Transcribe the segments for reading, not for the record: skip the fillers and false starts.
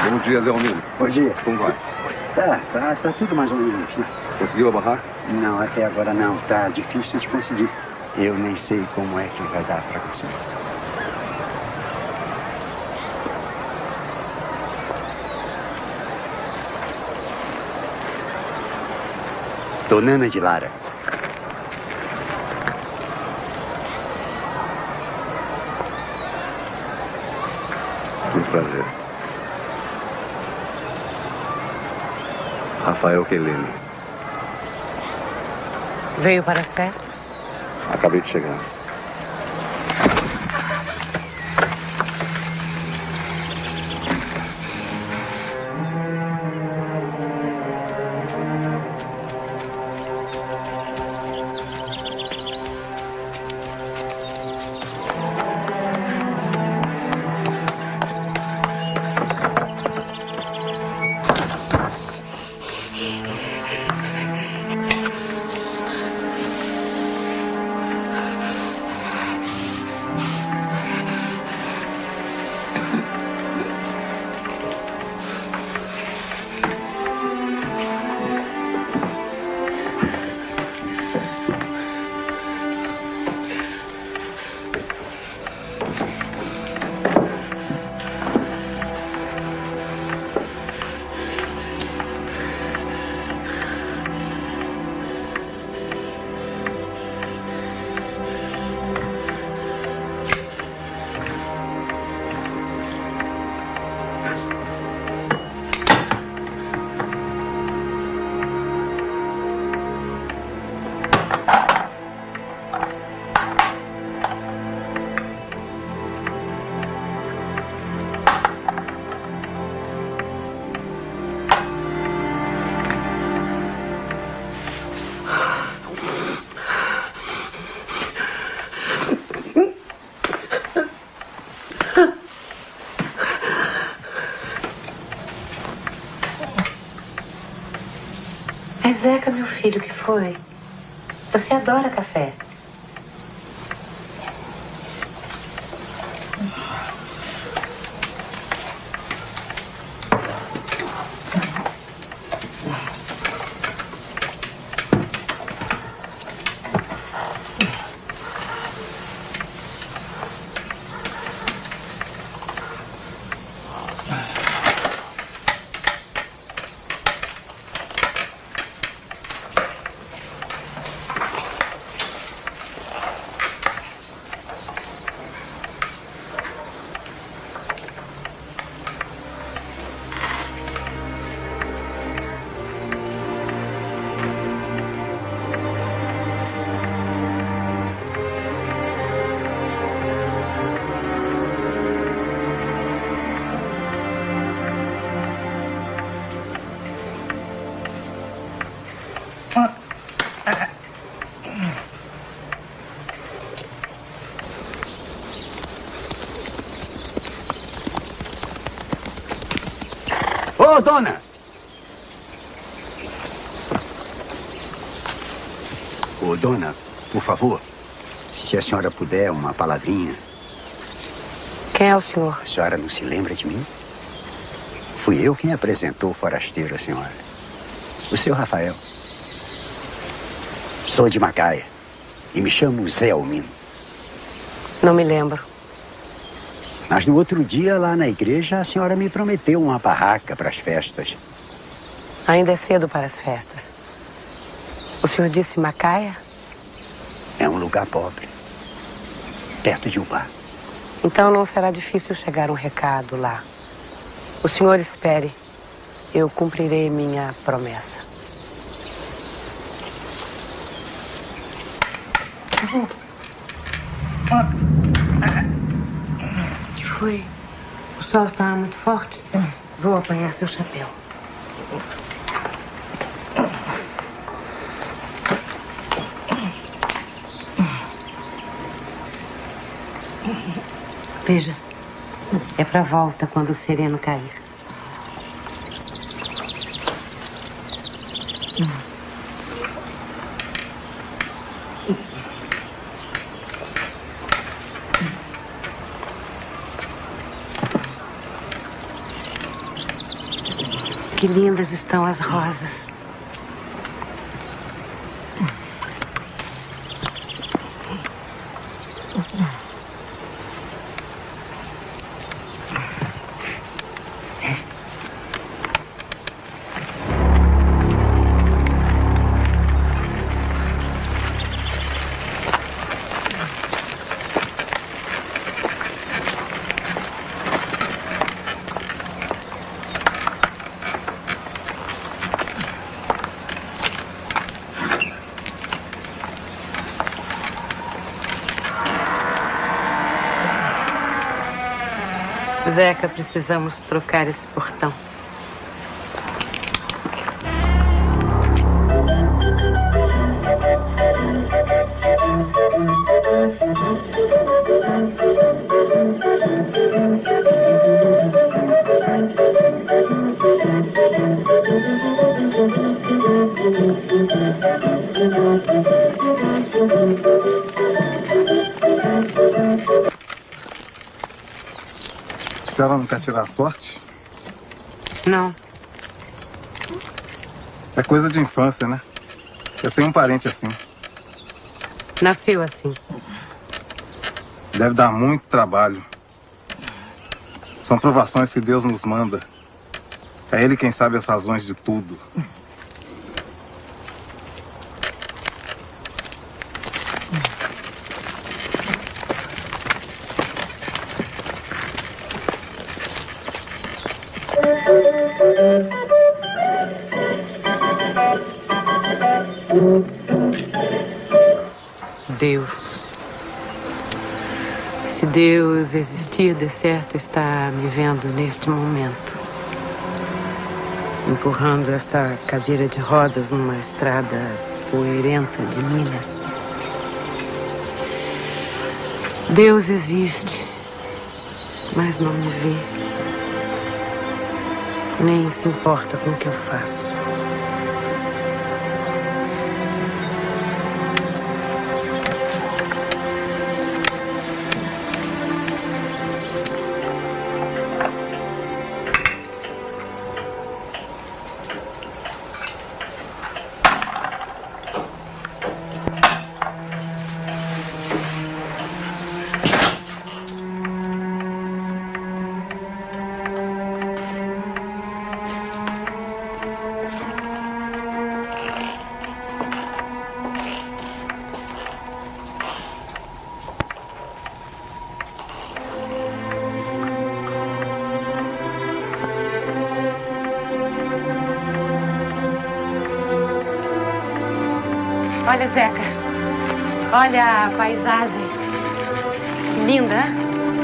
Bom dia, Zé Almino. Bom dia. Como vai? Tá tudo mais ou menos, né? Conseguiu abarrar? Não, até agora não. Tá difícil de conseguir. Eu nem sei como é que vai dar pra conseguir. Dona Ana de Lara. Muito prazer. Rafael Quelene. Veio para as festas? Acabei de chegar. Mas Zeca, meu filho, o que foi? Você adora café. Ô, dona! Ô, dona, por favor, se a senhora puder, uma palavrinha. Quem é o senhor? A senhora não se lembra de mim? Fui eu quem apresentou o forasteiro à senhora. O seu Rafael. Sou de Macaia e me chamo Zé Almino. Não me lembro. Mas no outro dia, lá na igreja, a senhora me prometeu uma barraca para as festas. Ainda é cedo para as festas. O senhor disse Macaia? É um lugar pobre, perto de um bar. Então não será difícil chegar um recado lá. O senhor espere. Eu cumprirei minha promessa. O que foi? O sol estava muito forte. Vou apanhar seu chapéu. Veja, é pra volta quando o sereno cair. lindas estão as rosas. Zeca, precisamos trocar esse portão. A senhora não quer tirar a sorte? Não. É coisa de infância, né? Eu tenho um parente assim. Nasceu assim. Deve dar muito trabalho. São provações que Deus nos manda. É Ele quem sabe as razões de tudo. Deus. Se Deus existir, de certo está me vendo neste momento, empurrando esta cadeira de rodas numa estrada poeirenta de Minas. Deus existe, mas não me vê, nem se importa com o que eu faço. Olha, Zeca. Olha a paisagem. Que linda, hein?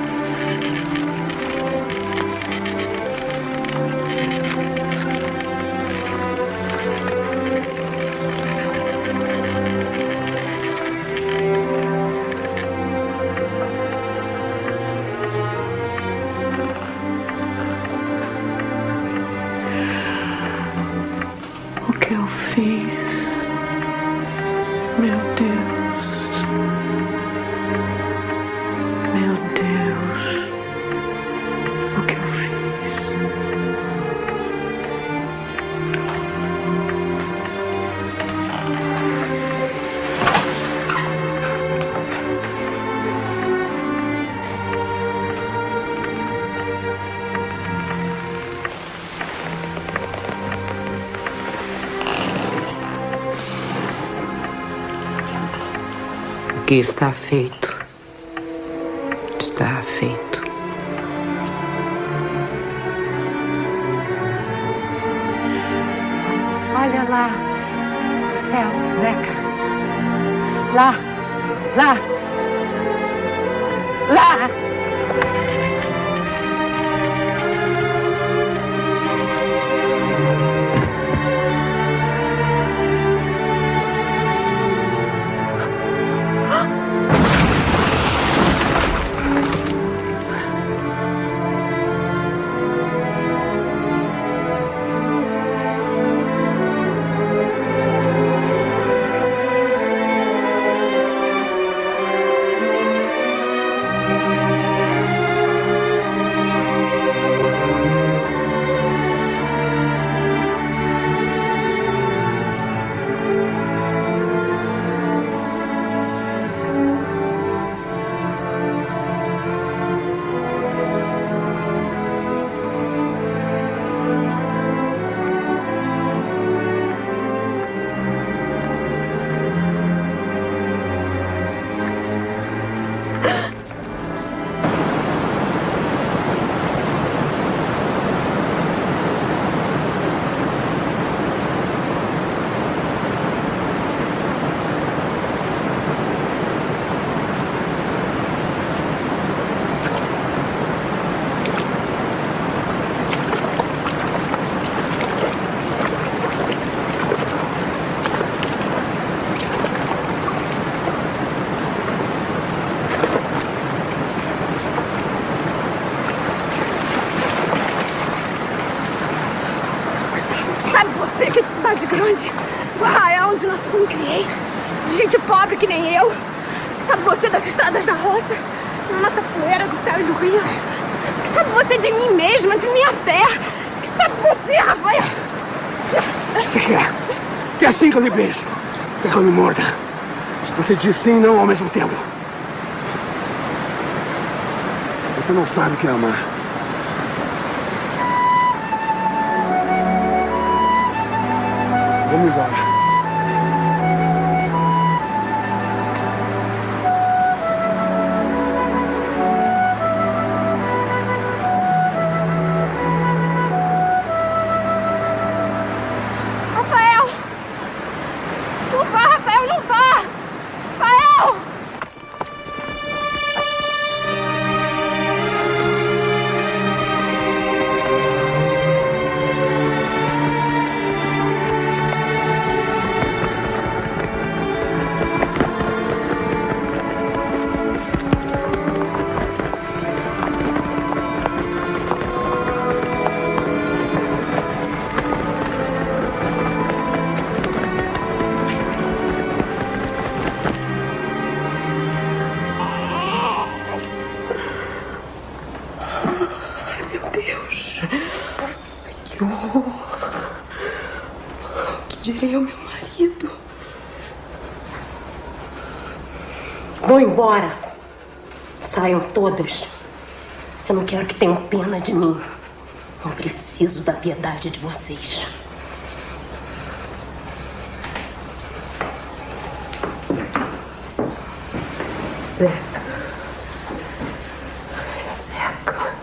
O que eu fiz? Meu Deus, meu Deus, o que eu fiz? O que está feito, está feito. Olha lá, o céu, Zeca. Lá, lá, lá. que eu me criei. De gente pobre que nem eu. Sabe você das estradas da roça? Na nossa poeira do céu e do rio. Que sabe você de mim mesma, de minha fé? Que sabe você, Rafael? Você quer? Que é assim que eu lhe beijo. Quer que eu me morda? Você diz sim e não ao mesmo tempo. Você não sabe o que é amar. Vamos embora. Diria ao meu marido. Vão embora. Saiam todas. Eu não quero que tenham pena de mim. Não preciso da piedade de vocês. Zeca. Zeca.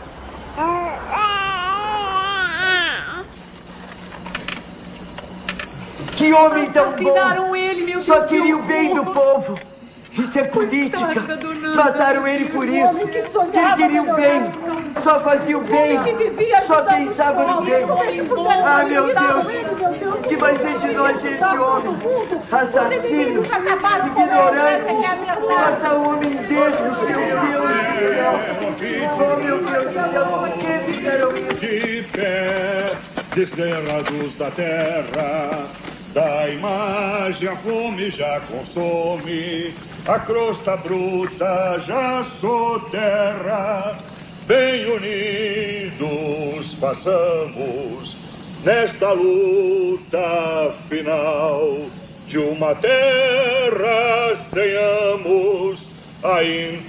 Que homem tão bom! Assassinaram ele, meu Deus! Só queria o bem do povo. Isso é política. Mataram ele por isso. Ele queria o bem. Só fazia o bem. Só pensava no bem. Ah, meu Deus! O que vai ser de nós esse homem? Assassino, ignorante, mata um homem desse, meu Deus do céu! Oh, meu Deus do céu, por que fizeram isso? De pé, desterrados da terra, da imagem a fome já consome, a crosta bruta já soterra. Bem unidos passamos nesta luta final de uma terra sem amos, a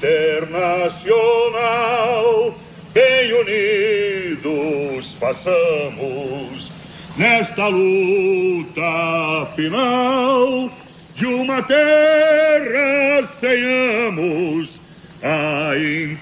internacional. Bem unidos passamos nesta luta final de uma terra sem amos, a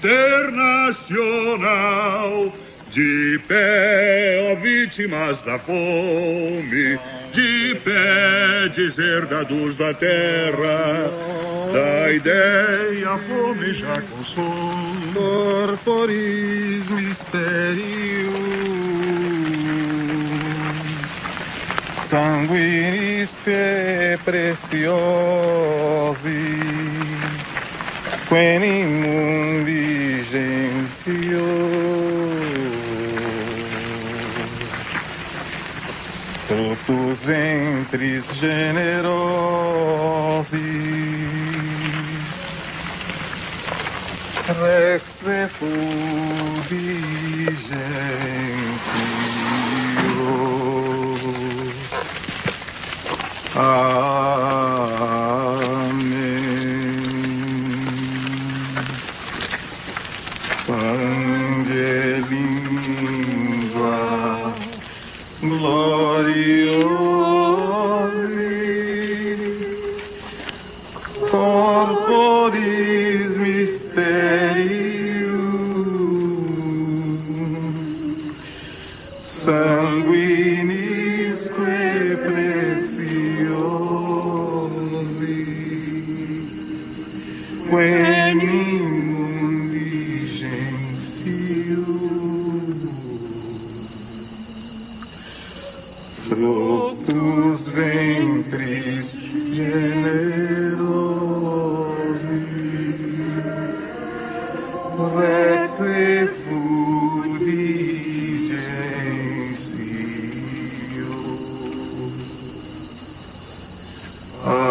internacional. De pé, ó vítimas da fome, de pé, deserdados da terra, da ideia a fome já consome. Corporis mysterium, sanguinis pe preciosi, quen in mundi gentio, frutos ventres generosis, rex effudigensios. Amen. Angelingua gloriosi, corporis mysterium, sanguinis que preciosi, quen in mundi gentium, fructus ventris generosi, rex effudigensios.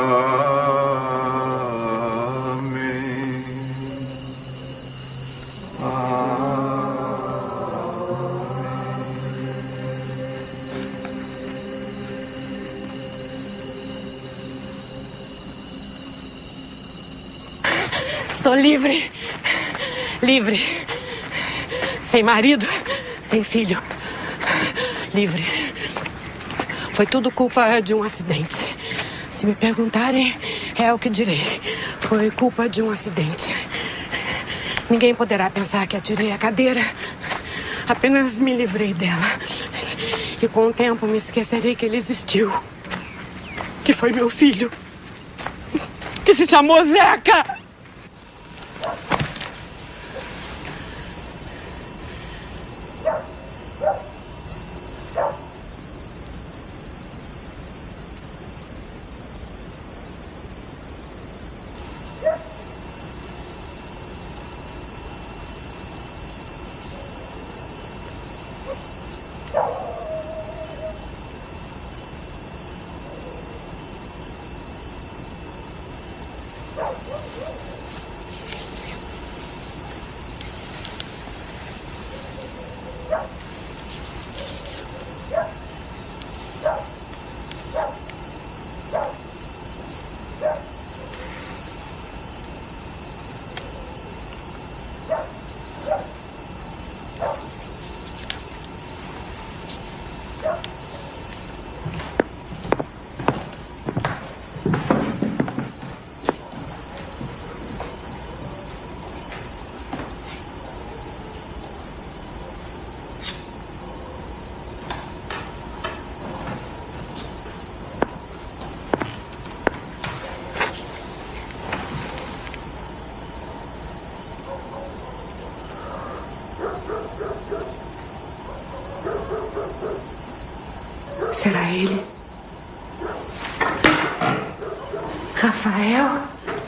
Estou livre. Livre. Sem marido, sem filho. Livre. Foi tudo culpa de um acidente. Se me perguntarem, é o que direi. Foi culpa de um acidente. Ninguém poderá pensar que atirei a cadeira. Apenas me livrei dela. E com o tempo me esquecerei que ele existiu. Que foi meu filho. Que se chamou Zeca. Será ele? Rafael?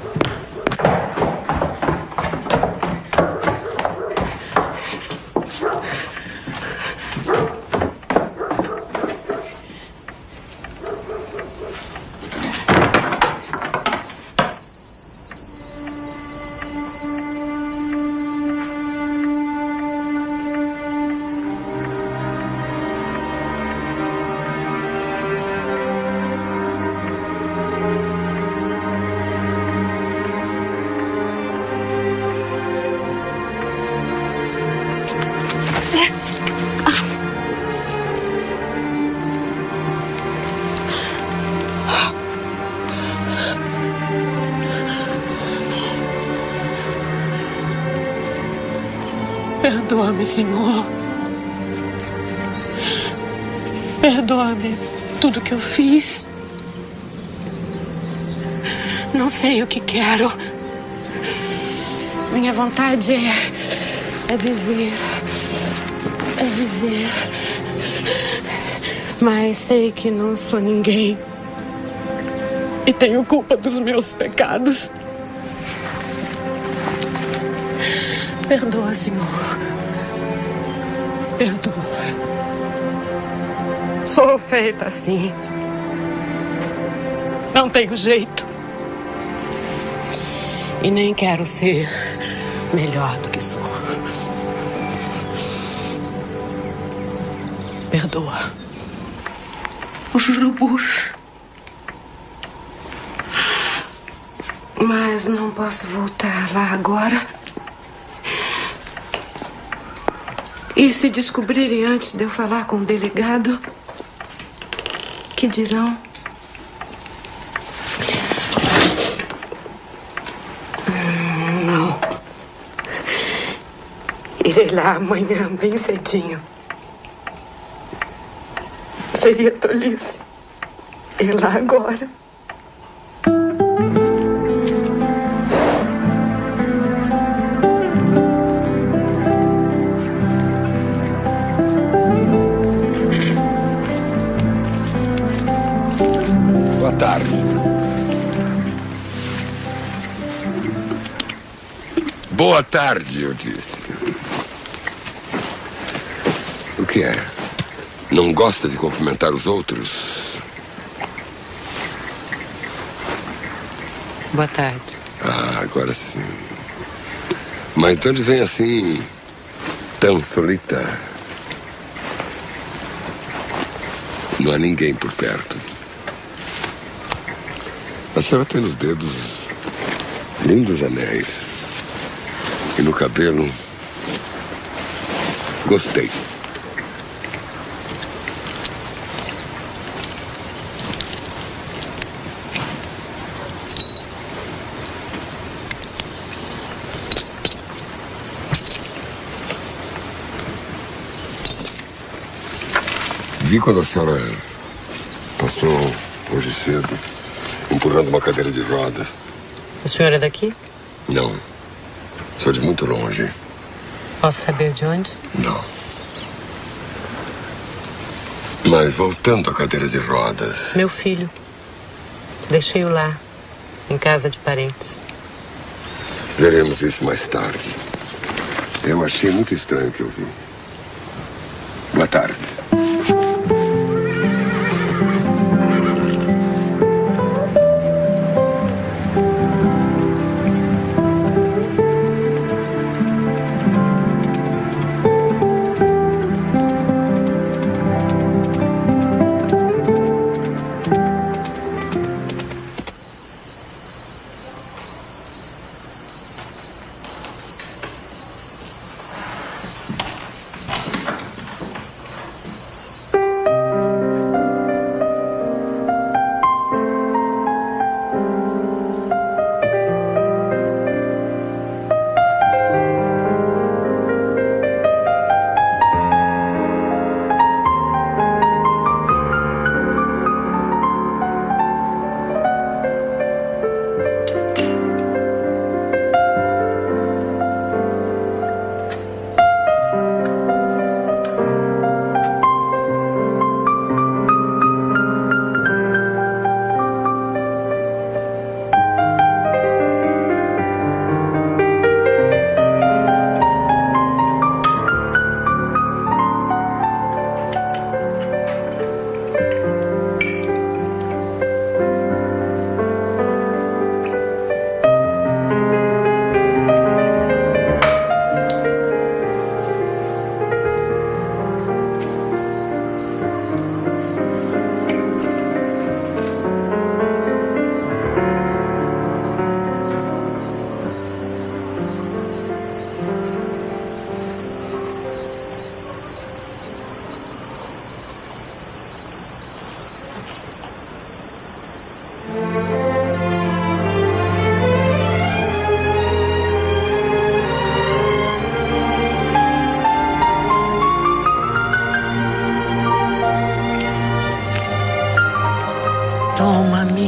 Perdoa-me, Senhor. Perdoa-me tudo que eu fiz. Não sei o que quero. Minha vontade é viver. É viver. Mas sei que não sou ninguém. E tenho culpa dos meus pecados. Perdoa, Senhor. Perdoa. Sou feita assim. Não tenho jeito. E nem quero ser melhor do que sou. Perdoa. Os urubus. Mas não posso voltar lá agora. E se descobrirem antes de eu falar com o delegado, que dirão? Não. Irei lá amanhã, bem cedinho. Seria tolice ir lá agora. Boa tarde. Boa tarde, eu disse. O que é? Não gosta de cumprimentar os outros? Boa tarde. Ah, agora sim. Mas de onde vem assim, tão solita? Não há ninguém por perto. A senhora tem nos dedos lindos anéis. E no cabelo, gostei. Vi quando a senhora passou hoje cedo, empurrando uma cadeira de rodas. O senhor é daqui? Não. Sou de muito longe. Posso saber de onde? Não. Mas voltando à cadeira de rodas... Meu filho. Deixei-o lá, em casa de parentes. Veremos isso mais tarde. Eu achei muito estranho o que eu vi. Boa tarde. Toma-me.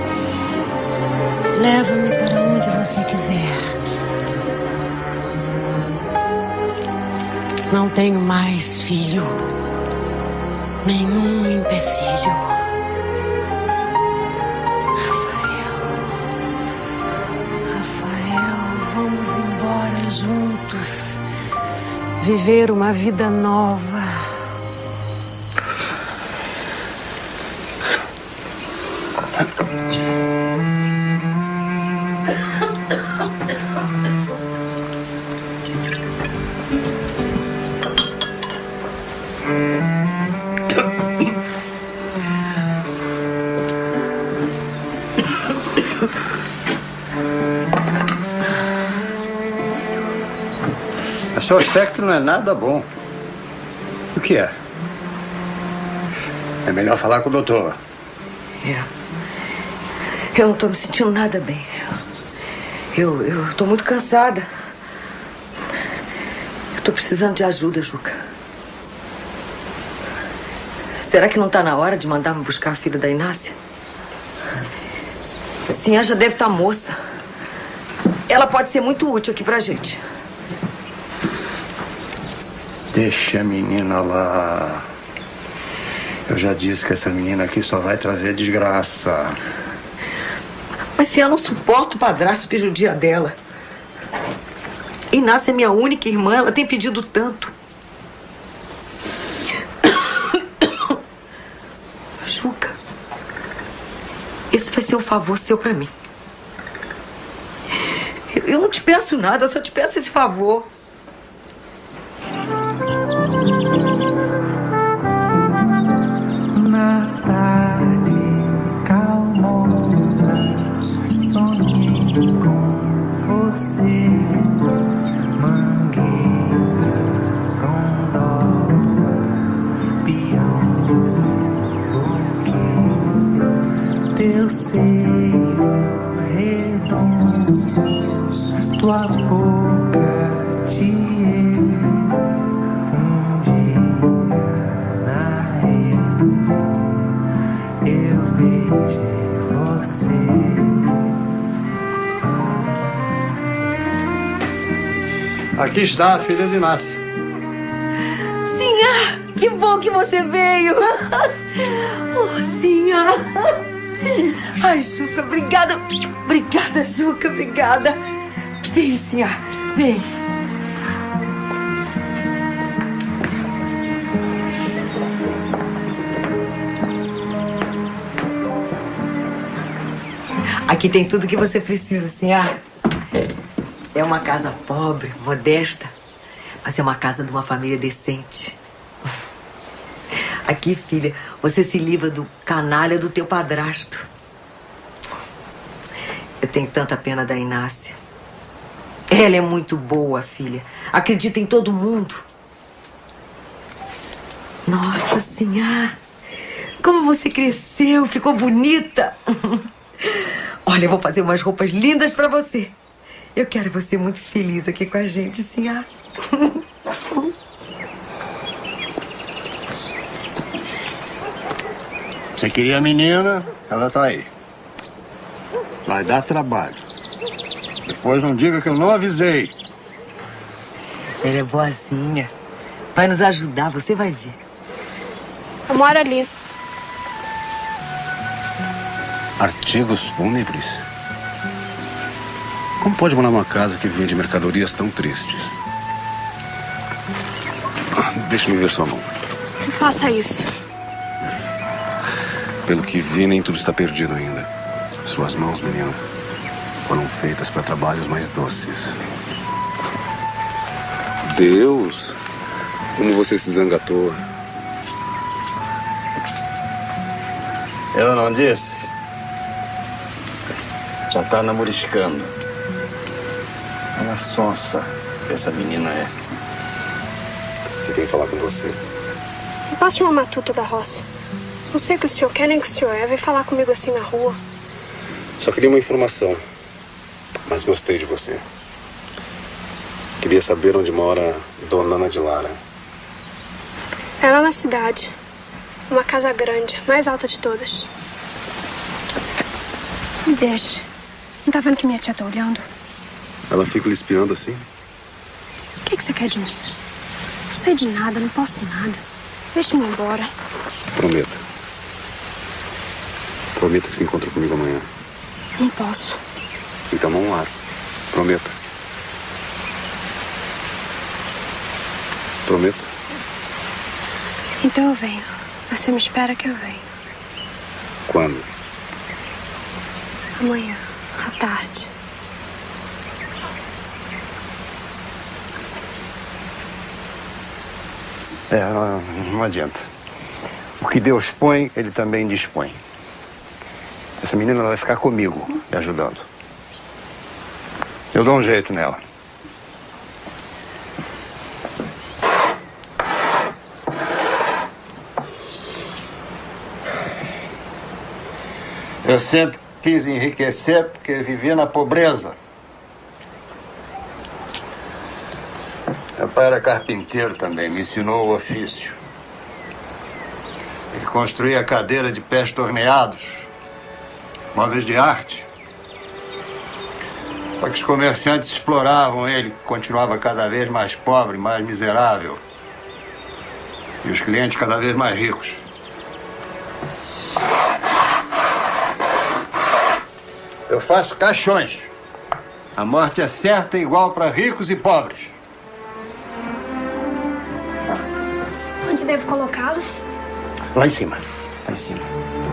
Leva-me para onde você quiser. Não tenho mais filho. Nenhum empecilho. Rafael, vamos embora juntos. Viver uma vida nova. Seu aspecto não é nada bom. O que é? É melhor falar com o doutor. Eu não tô me sentindo nada bem. Eu tô muito cansada. Eu tô precisando de ajuda, Juca. Será que não tá na hora de mandar me buscar a filha da Inácia? A senhora já deve estar moça. Ela pode ser muito útil aqui pra gente. Deixa a menina lá. Eu já disse que essa menina aqui só vai trazer desgraça. Mas se ela não suporta o padrasto que judia dela. Inácia é minha única irmã, ela tem pedido tanto. Juca, esse vai ser um favor seu pra mim. Eu não te peço nada, eu só te peço esse favor. Na tarde calmosa, sonhei com você. seio redondo, tua boca de dia na rede eu beijei você. Aqui está a filha de Inácio. Sinhá, que bom que você veio. Oh, Sinhá. Ai, Juca, obrigada. Obrigada, Juca, obrigada. Vem, Sinhá, vem. Aqui tem tudo que você precisa, Sinhá. É uma casa pobre, modesta, mas é uma casa de uma família decente. Aqui, filha, você se livra do canalha do teu padrasto. Eu tenho tanta pena da Inácia. Ela é muito boa, filha. Acredita em todo mundo. Nossa Senhora, como você cresceu, ficou bonita. Olha, eu vou fazer umas roupas lindas pra você. Eu quero você muito feliz aqui com a gente, Sinhá. Você queria a menina, ela tá aí. Vai dar trabalho. Depois não diga que eu não avisei. Ela é boazinha. Vai nos ajudar, você vai ver. Eu moro ali. Artigos fúnebres? Como pode morar numa casa que vende mercadorias tão tristes? Deixa-me ver sua mão. Não faça isso. Pelo que vi, nem tudo está perdido ainda. Suas mãos, menina, foram feitas para trabalhos mais doces. Deus! Como você se zanga à toa. Eu não disse? Já tá namoriscando. Olha sonsa que essa menina é. Você quer falar com você? Eu passo de uma matuta da roça. Não sei o que o senhor quer nem o que o senhor é. Vem falar comigo assim na rua. Só queria uma informação. Mas gostei de você. Queria saber onde mora Dona Ana de Lara. É lá na cidade. Uma casa grande, mais alta de todas. Me deixe. Não tá vendo que minha tia tá olhando? Ela fica lhe espiando assim? O que você quer de mim? Não sei de nada, não posso nada. Deixe-me embora. Prometa. Prometa que se encontra comigo amanhã. Não posso. Então não largo. Prometa. Prometa. Então eu venho. Você me espera que eu venho. Quando? Amanhã, à tarde. Não adianta. O que Deus põe, Ele também dispõe. Essa menina ela vai ficar comigo, me ajudando. Eu dou um jeito nela. Eu sempre quis enriquecer porque vivia na pobreza. Meu pai era carpinteiro também, me ensinou o ofício. Ele construía cadeira de pés torneados, móveis de arte. Só que os comerciantes exploravam ele, que continuava cada vez mais pobre, mais miserável. E os clientes cada vez mais ricos. Eu faço caixões. A morte é certa e igual para ricos e pobres. Onde devo colocá-los? Lá em cima. Lá em cima.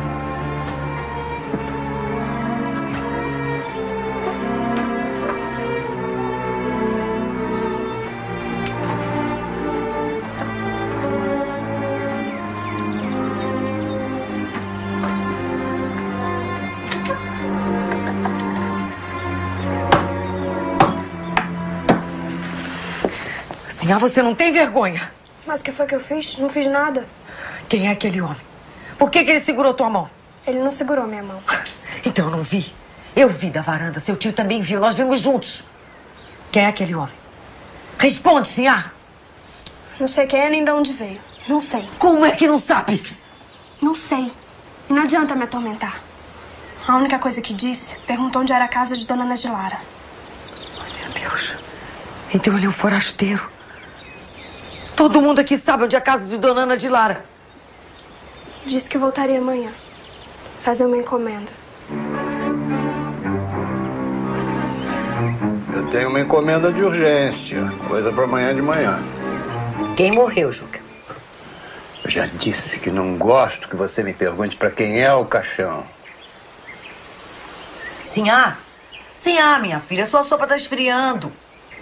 Sinhá, você não tem vergonha? Mas o que foi que eu fiz? Não fiz nada. Quem é aquele homem? Por que ele segurou tua mão? Ele não segurou minha mão. Então eu não vi. Eu vi da varanda. Seu tio também viu. Nós vimos juntos. Quem é aquele homem? Responde, Sinhá. Não sei quem é nem de onde veio. Não sei. Como é que não sabe? Não sei. E não adianta me atormentar. A única coisa que disse, perguntou onde era a casa de Dona Ana de Lara. Ai, meu Deus. Então ele é um forasteiro. Todo mundo aqui sabe onde é a casa de Dona Ana de Lara. Disse que voltaria amanhã. Fazer uma encomenda. Eu tenho uma encomenda de urgência. Coisa para amanhã de manhã. Quem morreu, Juca? Eu já disse que não gosto que você me pergunte para quem é o caixão. Sinhá? Sinhá, minha filha. Sua sopa tá esfriando.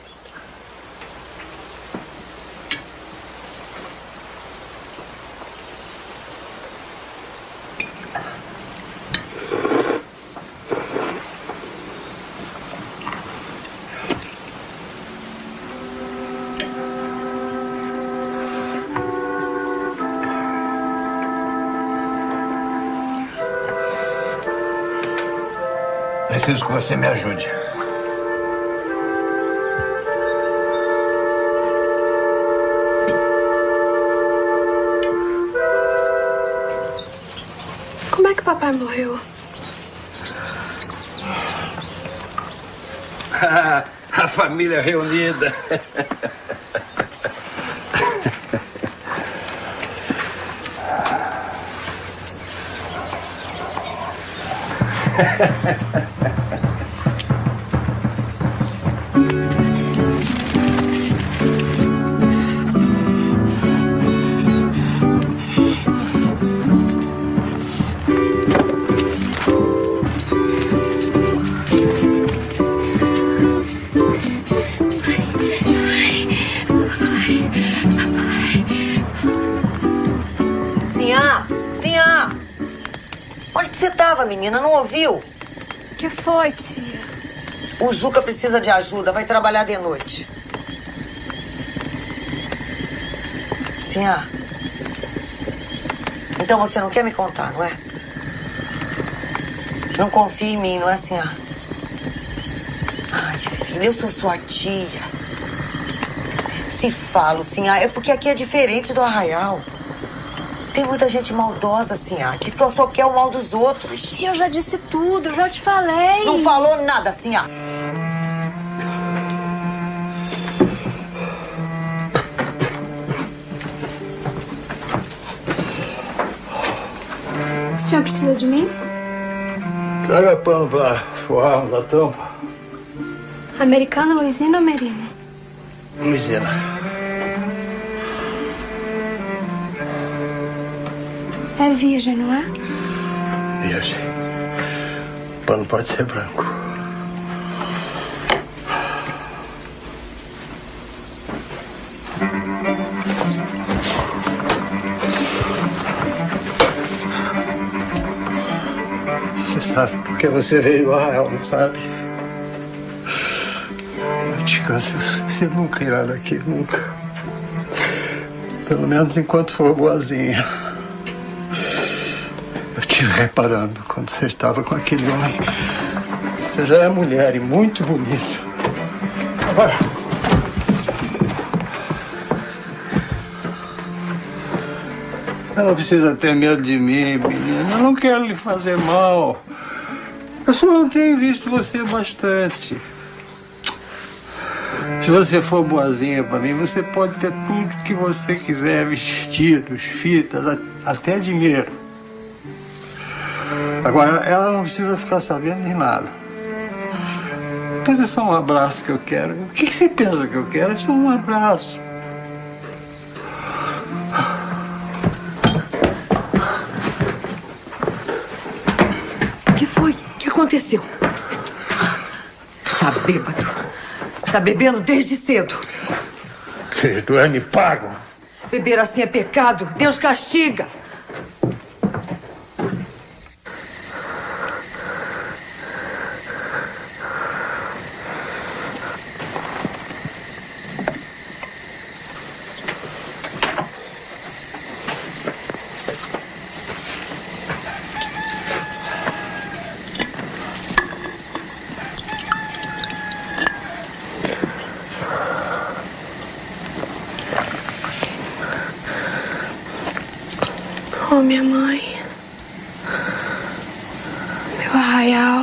Preciso que você me ajude. Como é que o papai morreu? A família reunida. Onde que você estava, menina? Não ouviu? Que foi, tia? O Juca precisa de ajuda. Vai trabalhar de noite. Sinhá. Então você não quer me contar, não é? Não confia em mim, não é, Sinhá? Ai, filha, eu sou sua tia. Se falo, Sinhá, é porque aqui é diferente do Arraial. Tem muita gente maldosa, Sinhá, que só quer o mal dos outros. Tia, eu já disse tudo, eu já te falei. Não falou nada, Sinhá. O senhor precisa de mim? Traga pano para forrar da tampa. Americana, Luizina ou Merina? Luizina. É virgem, não é? Virgem. O pano pode ser branco. Você sabe por que você veio a Arraial, não sabe? Não descanse, você nunca irá daqui, nunca. Pelo menos enquanto for boazinha. Eu estive reparando quando você estava com aquele homem. Você já é mulher e muito bonita. Agora, ela não precisa ter medo de mim, menina. Eu não quero lhe fazer mal. Eu só não tenho visto você bastante. Se você for boazinha pra mim, você pode ter tudo que você quiser. Vestidos, fitas, até dinheiro. Agora, ela não precisa ficar sabendo de nada. Pois é só um abraço que eu quero. O que você pensa que eu quero? É só um abraço. O que foi? O que aconteceu? Está bêbado. Está bebendo desde cedo. Vocês dois me pagam. Beber assim é pecado. Deus castiga. Oh, minha mãe. Meu arraial.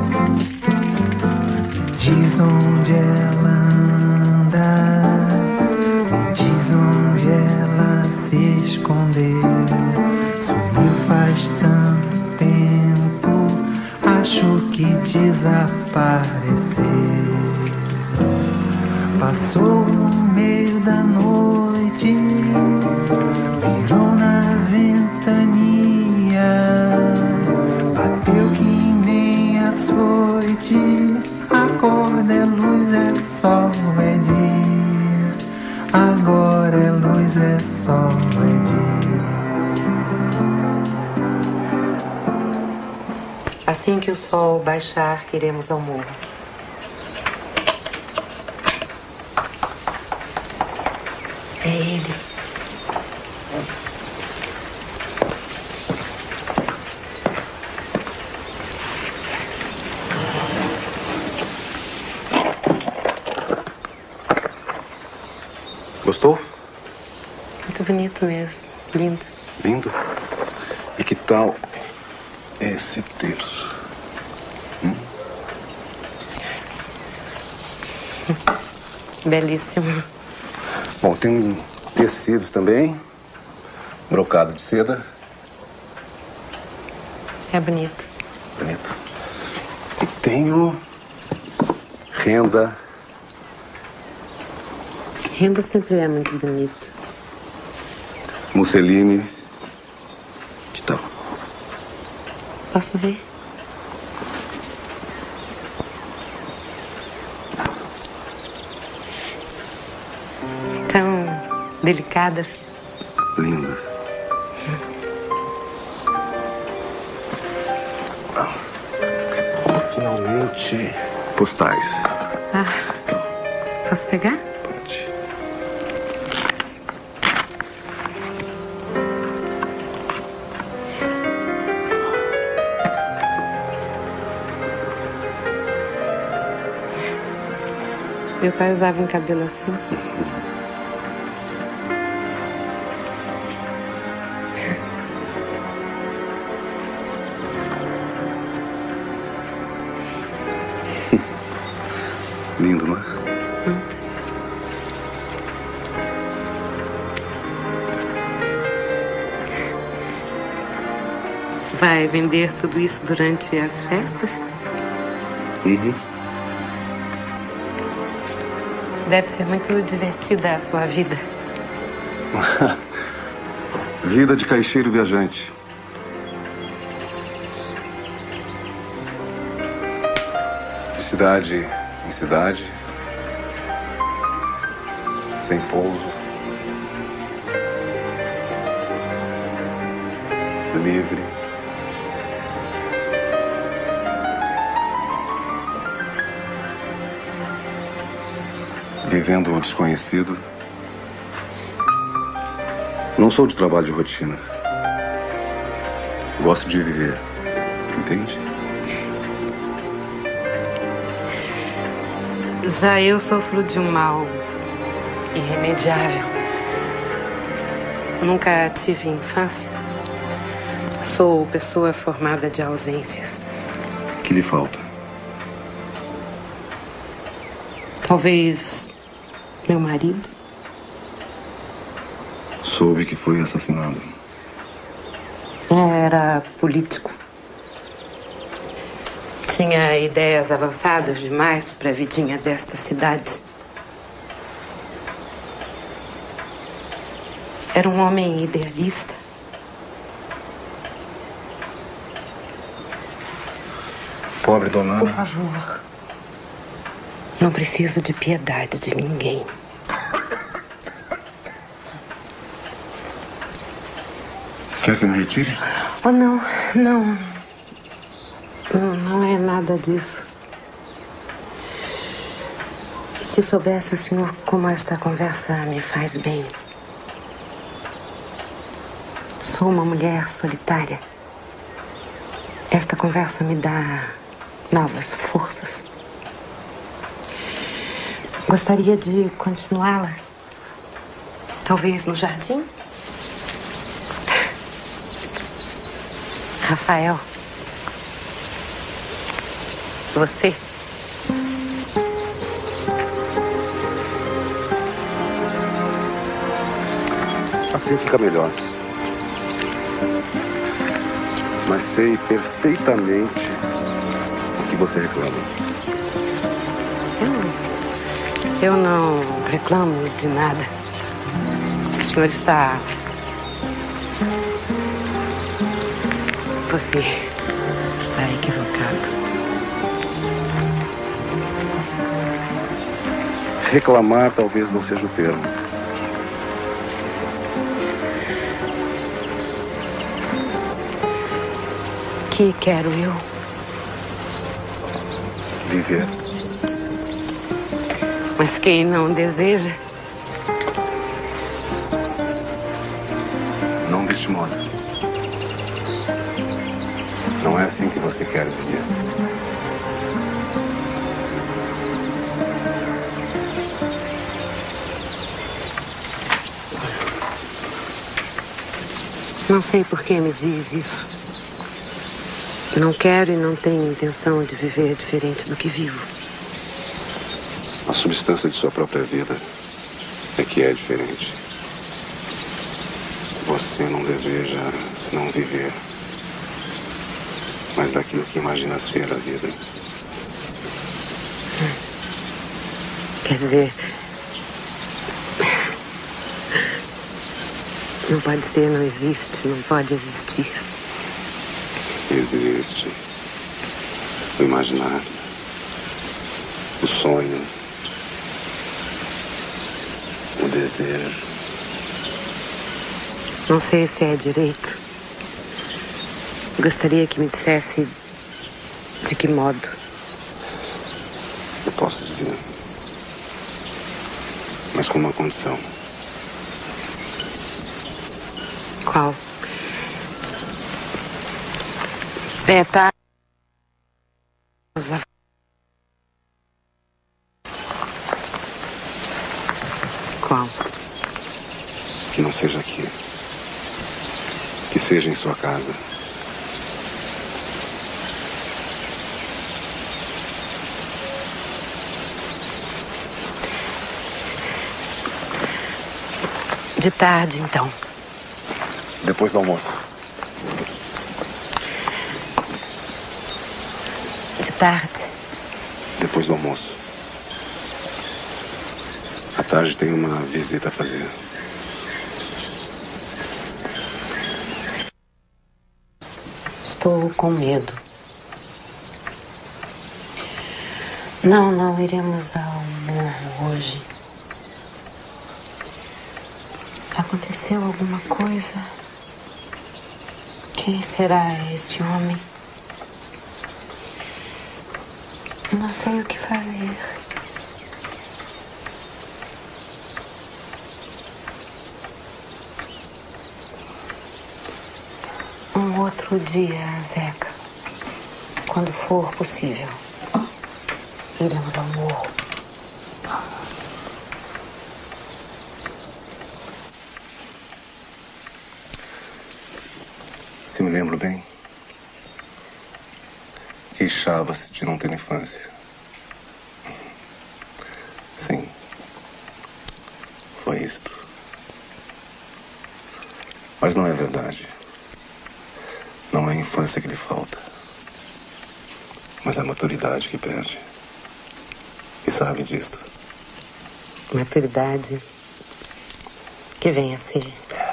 Diz onde ela anda, Assim que o sol baixar, iremos ao morro. É ele. Gostou? Muito bonito mesmo. Lindo. Lindo? E que tal esse terço? Belíssimo. Bom, tem tecidos também. Brocado de seda. É bonito. Bonito. E tenho renda. Renda sempre é muito bonito. Musseline. Que tal? Posso ver? Tão delicadas. Lindas. Finalmente, postais. Ah, posso pegar? Pode. Meu pai usava um cabelo assim. Lindo, não é? Muito. Vai vender tudo isso durante as festas? Uhum. Deve ser muito divertida a sua vida. Vida de caixeiro viajante. De cidade em cidade. Sem pouso. Livre. Vivendo o desconhecido. Não sou de trabalho de rotina. Gosto de viver. Entende? Já eu sofro de um mal irremediável. Nunca tive infância. Sou pessoa formada de ausências. O que lhe falta? Talvez meu marido. Soube que foi assassinado. Era político. Tinha ideias avançadas demais para a vidinha desta cidade. Era um homem idealista. Pobre dona Ana. Por favor. Não preciso de piedade de ninguém. Quer que eu me retire? Oh, não, não. Não é nada disso. Se soubesse o senhor como esta conversa me faz bem. Sou uma mulher solitária. Esta conversa me dá novas forças. Gostaria de continuá-la. Talvez no jardim? Rafael. Você? Assim fica melhor. Mas sei perfeitamente o que você reclama. Eu não reclamo de nada. O senhor está... Você está equivocado. Reclamar talvez não seja o termo. Que quero eu? viver. Mas quem não deseja? Não deste modo. Não é assim que você quer viver. Não sei por que me diz isso. Não quero e não tenho intenção de viver diferente do que vivo. A substância de sua própria vida é que é diferente. Você não deseja senão viver, mas daquilo que imagina ser a vida. Quer dizer, não pode ser, não existe, não pode existir. Existe o imaginário, o sonho, o desejo. Não sei se é direito. Gostaria que me dissesse de que modo. Eu posso dizer, mas com uma condição. Qual? É, tá. Qual? Que não seja aqui. Que seja em sua casa. De tarde, então. Depois do almoço. De tarde. Depois do almoço. À tarde tem uma visita a fazer. Estou com medo. Não iremos ao morro hoje. Aconteceu alguma coisa? Quem será este homem? Não sei o que fazer. Um outro dia, Zeca. Quando for possível, iremos ao morro. Se me lembro bem, queixava-se de não ter infância. Sim, foi isto. Mas não é verdade. Não é a infância que lhe falta, mas a maturidade que perde. E sabe disto. Maturidade que vem a ser.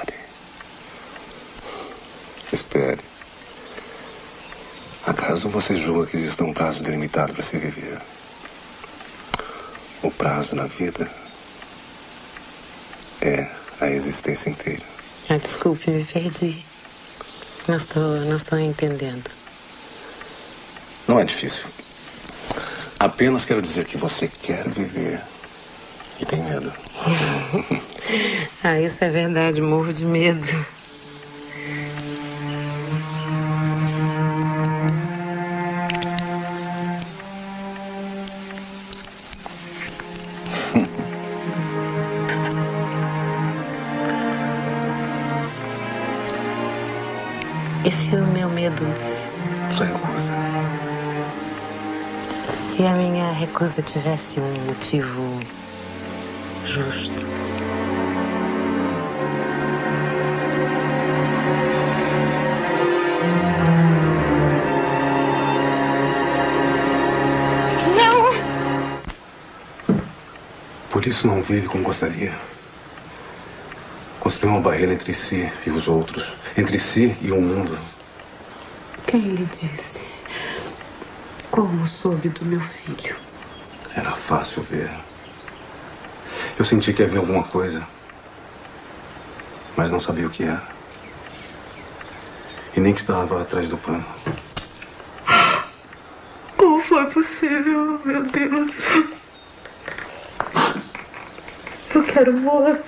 Espere. Acaso você julga que existe um prazo delimitado para se viver? O prazo na vida é a existência inteira. Desculpe, me perdi. Não estou entendendo. Não é difícil. Apenas quero dizer que você quer viver e tem medo. Isso é verdade, morro de medo. E se o meu medo... Sua recusa. Se a minha recusa tivesse um motivo justo. Não! Por isso não vive como gostaria. Construiu uma barreira entre si e os outros. Entre si e o mundo. Quem lhe disse? Como soube do meu filho? Era fácil ver. Eu senti que havia alguma coisa, mas não sabia o que era. E nem que estava atrás do pano. O foi possível, meu Deus. Eu quero morrer.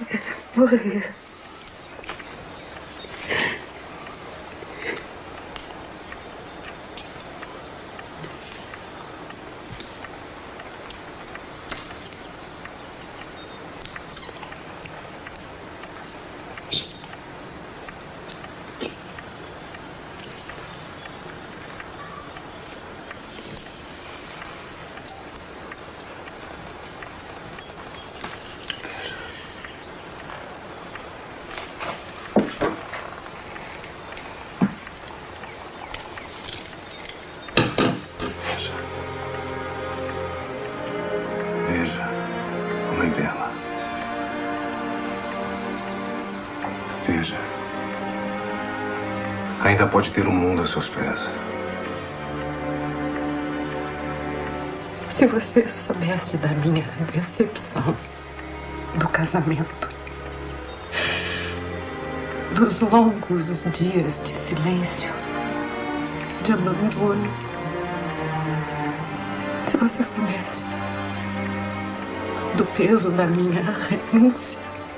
Veja, mãe bela. Veja. Ainda pode ter um mundo a seus pés. Se você soubesse da minha decepção, do casamento, dos longos dias de silêncio, de abandono, se você soubesse do peso da minha renúncia,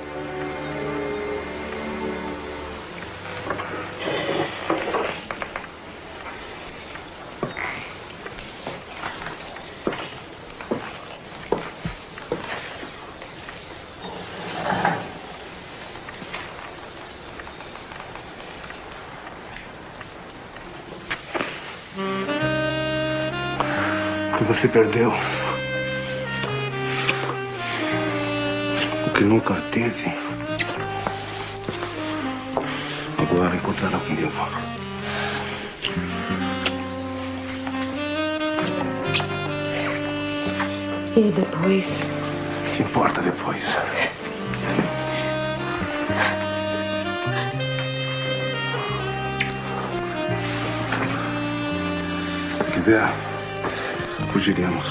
O que você perdeu, o que nunca teve, agora encontrará comigo. E depois? O que importa depois? Se quiser, fugiremos.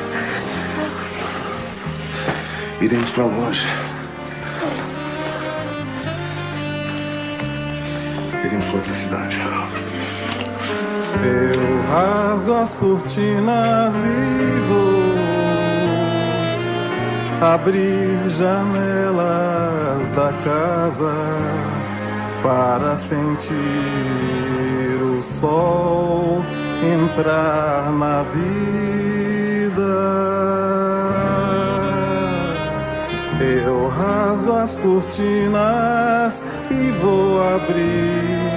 Iremos para longe. Iremos para outra cidade. Eu rasgo as cortinas e vou abrir janelas da casa para sentir o sol entrar na vida. Eu rasgo as cortinas e vou abrir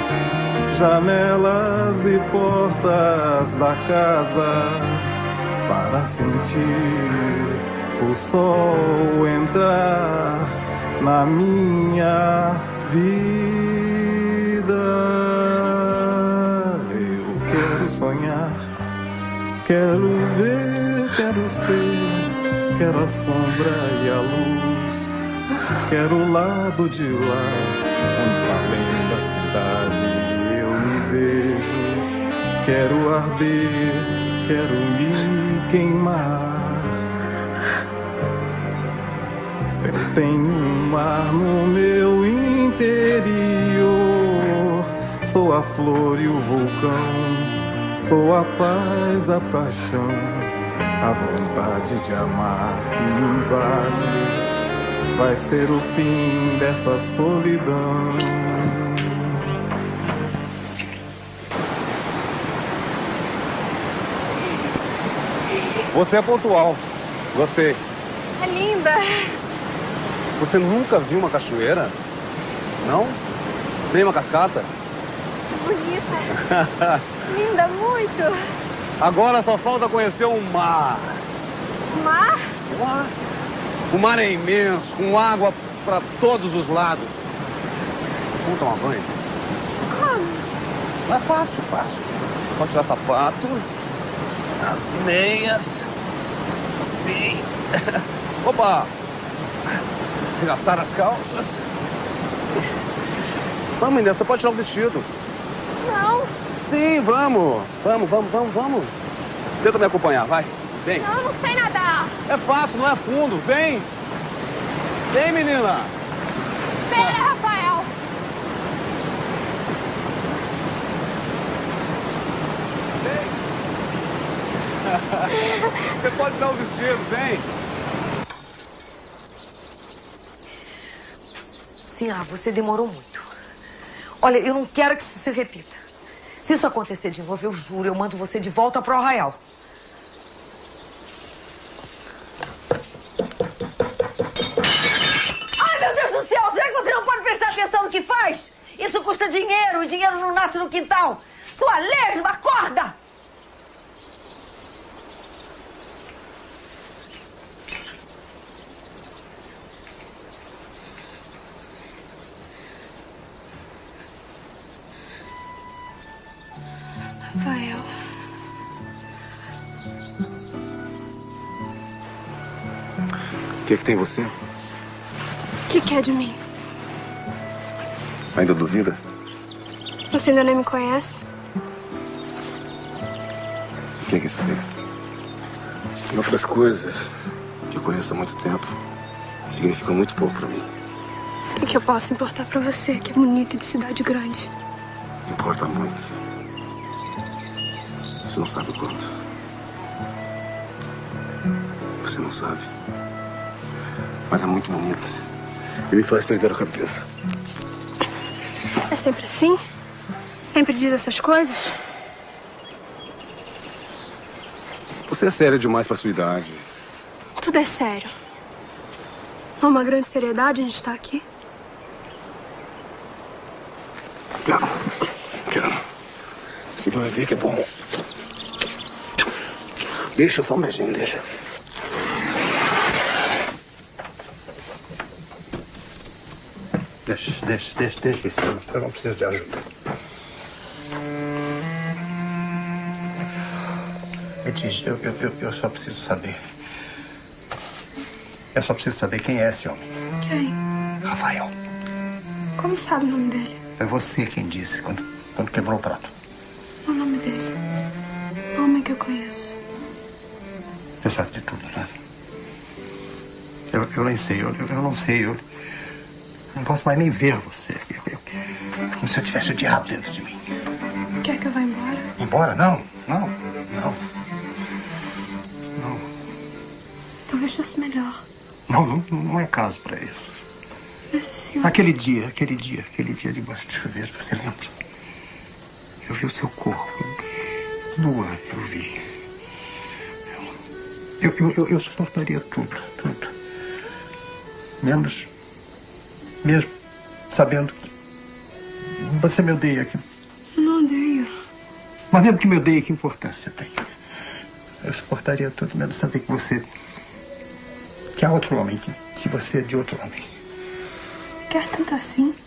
janelas e portas da casa para sentir o sol entrar na minha vida. Eu quero sonhar, quero ver, quero ser, quero a sombra e a luz, quero o lado de lá, muito além da cidade eu me vejo, quero arder, quero me queimar. Eu tenho um mar no meu interior, sou a flor e o vulcão, sou a paz, a paixão, a vontade de amar que me invade, vai ser o fim dessa solidão. Você é pontual. Gostei. É linda. Você nunca viu uma cachoeira? Não? Nem uma cascata? Bonita. Linda, muito. Agora só falta conhecer o mar. O mar? O mar. O mar é imenso, com água para todos os lados. Vamos tomar banho? Como? É fácil, fácil. Só tirar sapato, as meias, assim. Opa! Arregaçar as calças. Vamos, menina, você pode tirar o vestido. Não. Sim, vamos. Vamos. Tenta me acompanhar, vai. Vem. Não, não sei nadar. É fácil, não é fundo. Vem. Vem, menina. Espera, Rafael. pode dar o vestido, vem. Sinhá, você demorou muito. Olha, eu não quero que isso se repita. Se isso acontecer de novo, eu juro, eu mando você de volta pro Arraial. Ai, meu Deus do céu! Será que você não pode prestar atenção no que faz? Isso custa dinheiro e dinheiro não nasce no quintal. Sua lesma, acorda! Rafael. O que tem você? O que quer de mim? Ainda duvida? Você ainda nem me conhece? O que isso tem? E outras coisas que eu conheço há muito tempo significam muito pouco pra mim. O que eu posso importar pra você, que é bonito de cidade grande? Importa muito. Você não sabe o quanto. Você não sabe. Mas é muito bonita. E me faz perder a cabeça. É sempre assim? Sempre diz essas coisas? Você é séria demais pra sua idade. Tudo é sério. Há uma grande seriedade a gente estar aqui. Quero. Você vai ver que é bom. Deixa só um beijinho, deixa. Deixa isso. Eu não preciso de ajuda. Etis, eu só preciso saber. Eu só preciso saber quem é esse homem. Quem? Rafael. Como sabe o nome dele? Foi você quem disse quando quebrou o prato. O nome dele. O homem que eu conheço. Você sabe de tudo, né? Eu nem sei, eu não sei. Eu não posso mais nem ver você. É como se eu tivesse o diabo dentro de mim. Quer que eu vá embora? Embora? Não. Talvez fosse melhor. Não é caso pra isso. Aquele dia debaixo do chuveiro, você lembra? Eu vi o seu corpo. Nua, eu vi. Eu suportaria tudo. Menos mesmo sabendo que você me odeia. Eu não odeio. Mas mesmo que me odeie, que importância tem? Eu suportaria tudo, menos saber que você... que há outro homem, que você é de outro homem. Quer tanto assim?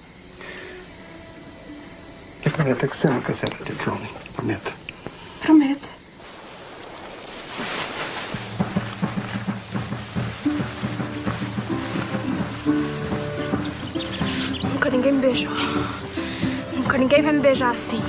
E prometa que você nunca será de outro homem. Prometa. Prometo. Nunca ninguém me beijou. Nunca ninguém vai me beijar assim.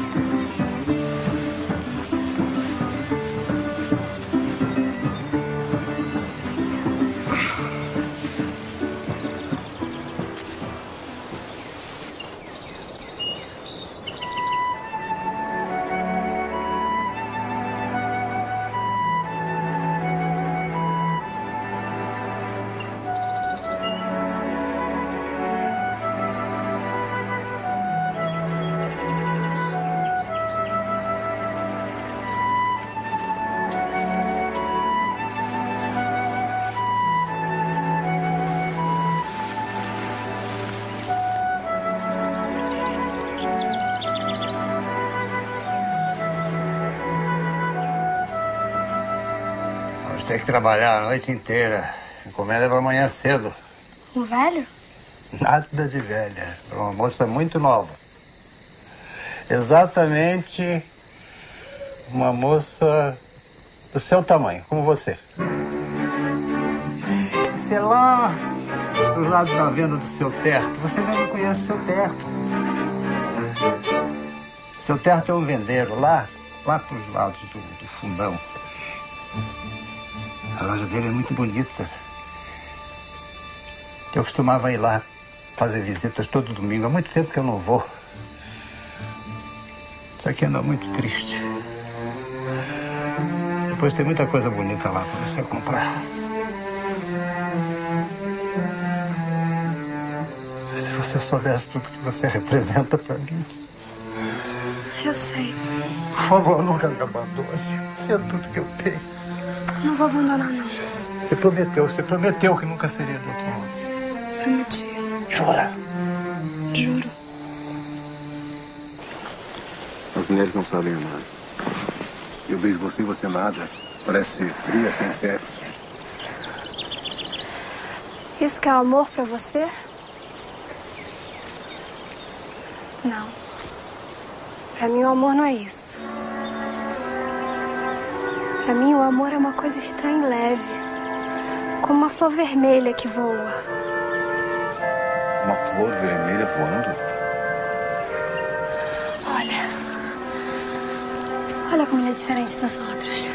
Tem que trabalhar a noite inteira. Encomenda é para amanhã cedo. Um velho? Nada de velha. É uma moça muito nova. Exatamente uma moça do seu tamanho, como você. Sei lá, do lado da venda do seu Terto. Você mesmo conhece o seu Terto. Seu Terto é um vendeiro lá para os lados do fundão. A loja dele é muito bonita. Eu costumava ir lá fazer visitas todo domingo. Há muito tempo que eu não vou. Isso aqui anda muito triste. Depois tem muita coisa bonita lá para você comprar. Se você soubesse tudo que você representa para mim. Eu sei. Por favor, nunca me abandone. Você é tudo que eu tenho. Não vou abandonar, não. Você prometeu que nunca seria do outro mundo. Prometi. Jura? Juro. As mulheres não sabem amar. Eu vejo você e você nada. Parece ser fria, sem sexo. Isso que é amor pra você? Não. Pra mim o amor não é isso. Pra mim o amor é uma coisa estranha e leve. Como uma flor vermelha que voa. Uma flor vermelha voando? Olha como ele é diferente dos outros.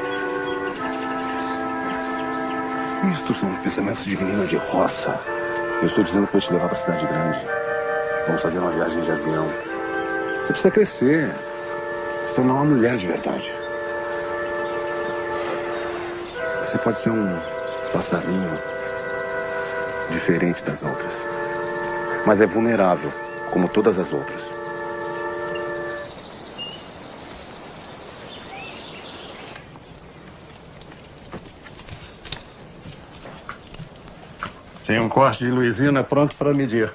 Isto são pensamentos de menina de roça. Eu estou dizendo que vou te levar para a cidade grande. Vamos fazer uma viagem de avião. Você precisa crescer. Se tornar uma mulher de verdade. Você pode ser um passarinho diferente das outras. Mas é vulnerável, como todas as outras. Tem um corte de Luizina pronto para medir.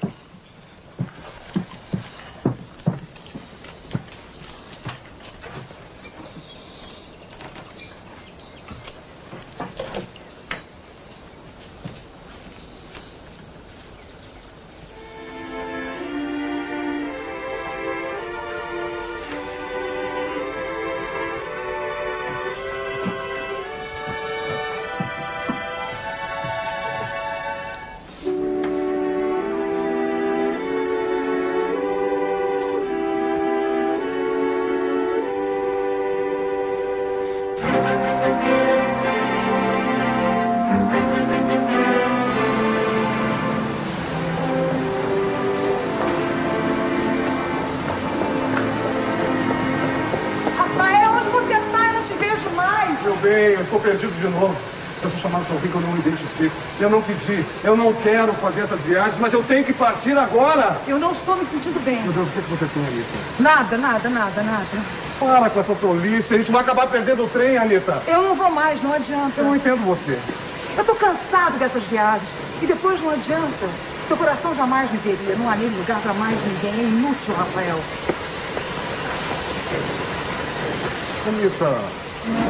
Eu estou perdido de novo. Eu sou chamado para alguém que eu não identifico. Eu não pedi, eu não quero fazer essas viagens, mas eu tenho que partir agora. Eu não estou me sentindo bem. Meu Deus, o que você tem, Anitta? Nada. Para com essa tolice, a gente vai acabar perdendo o trem, Anitta. Eu não vou mais, não adianta. Eu não entendo você. Eu estou cansado dessas viagens. E depois não adianta. Seu coração jamais me veria. Não há nele lugar para mais ninguém. É inútil, Rafael. Anitta.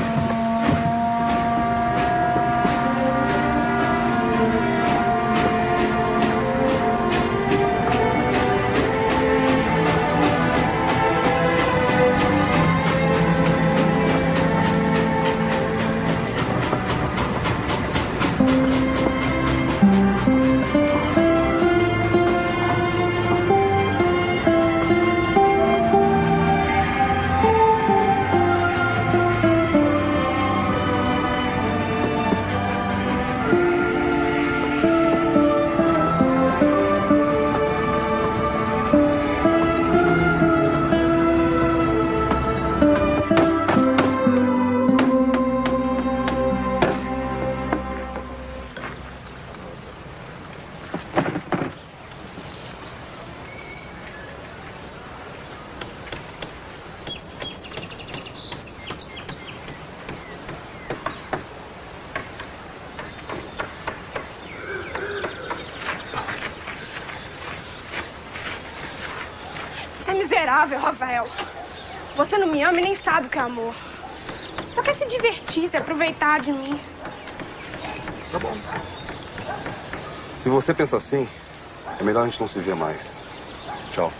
Você é miserável, Rafael. Você não me ama e nem sabe o que é amor. Você só quer se divertir, se aproveitar de mim. Tá bom. Se você pensa assim, é melhor a gente não se ver mais. Tchau.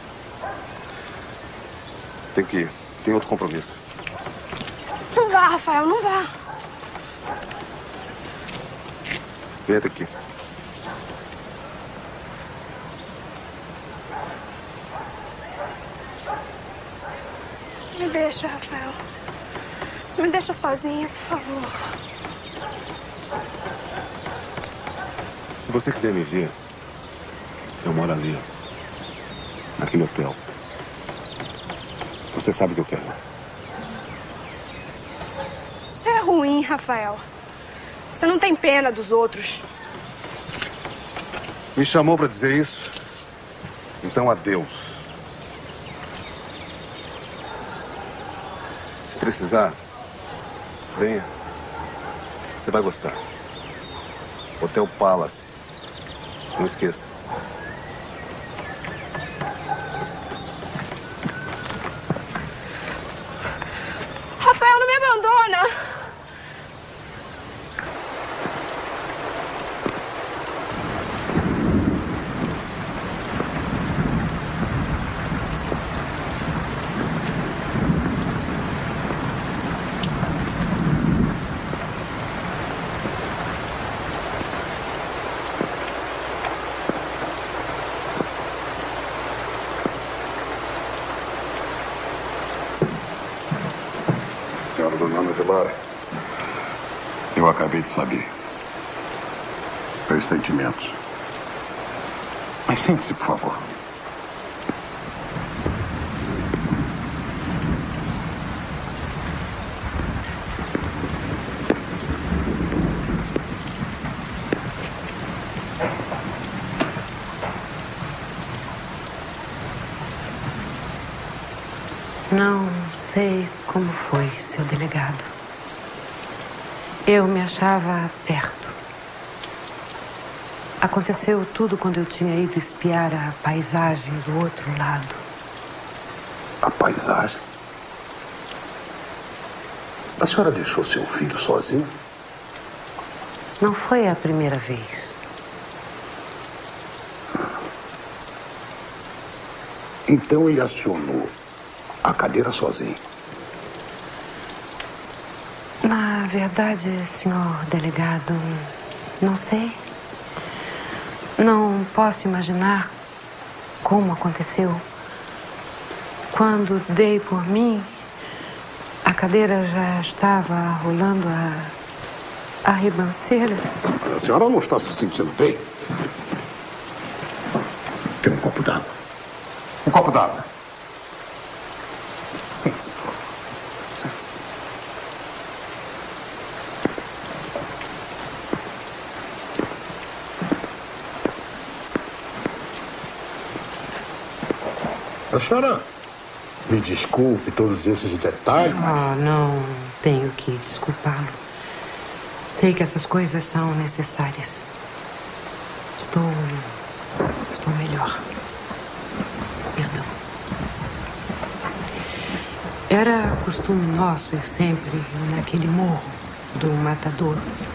Tem outro compromisso. Não vá, Rafael, não vá. Vem até aqui. Me deixa, Rafael. Me deixa sozinha, por favor. Se você quiser me ver, eu moro ali, naquele hotel. Você sabe o que eu quero. Você é ruim. mim, Rafael. Você não tem pena dos outros. Me chamou para dizer isso? Então, adeus. Se precisar, venha. Você vai gostar. Hotel Palace. Não esqueça. Rafael, não me abandona. Senhora Dona Velara, eu acabei de saber. Meus sentimentos. Mas sente-se, por favor. Não sei como foi, seu delegado. Eu me achava perto. Aconteceu tudo quando eu tinha ido espiar a paisagem do outro lado. A paisagem? A senhora deixou seu filho sozinho? Não foi a primeira vez. Então ele acionou a cadeira sozinho. Na verdade, senhor delegado, não sei. Não posso imaginar como aconteceu. Quando dei por mim, a cadeira já estava rolando a ribanceira. A senhora não está se sentindo bem? Tem um copo d'água. Um copo d'água. Sente-se, por favor. Sente-se. A senhora me desculpe todos esses detalhes, mas... Não tenho que desculpá-lo. Sei que essas coisas são necessárias. Estou melhor. Perdão. Era costume nosso ir sempre naquele morro do Matador.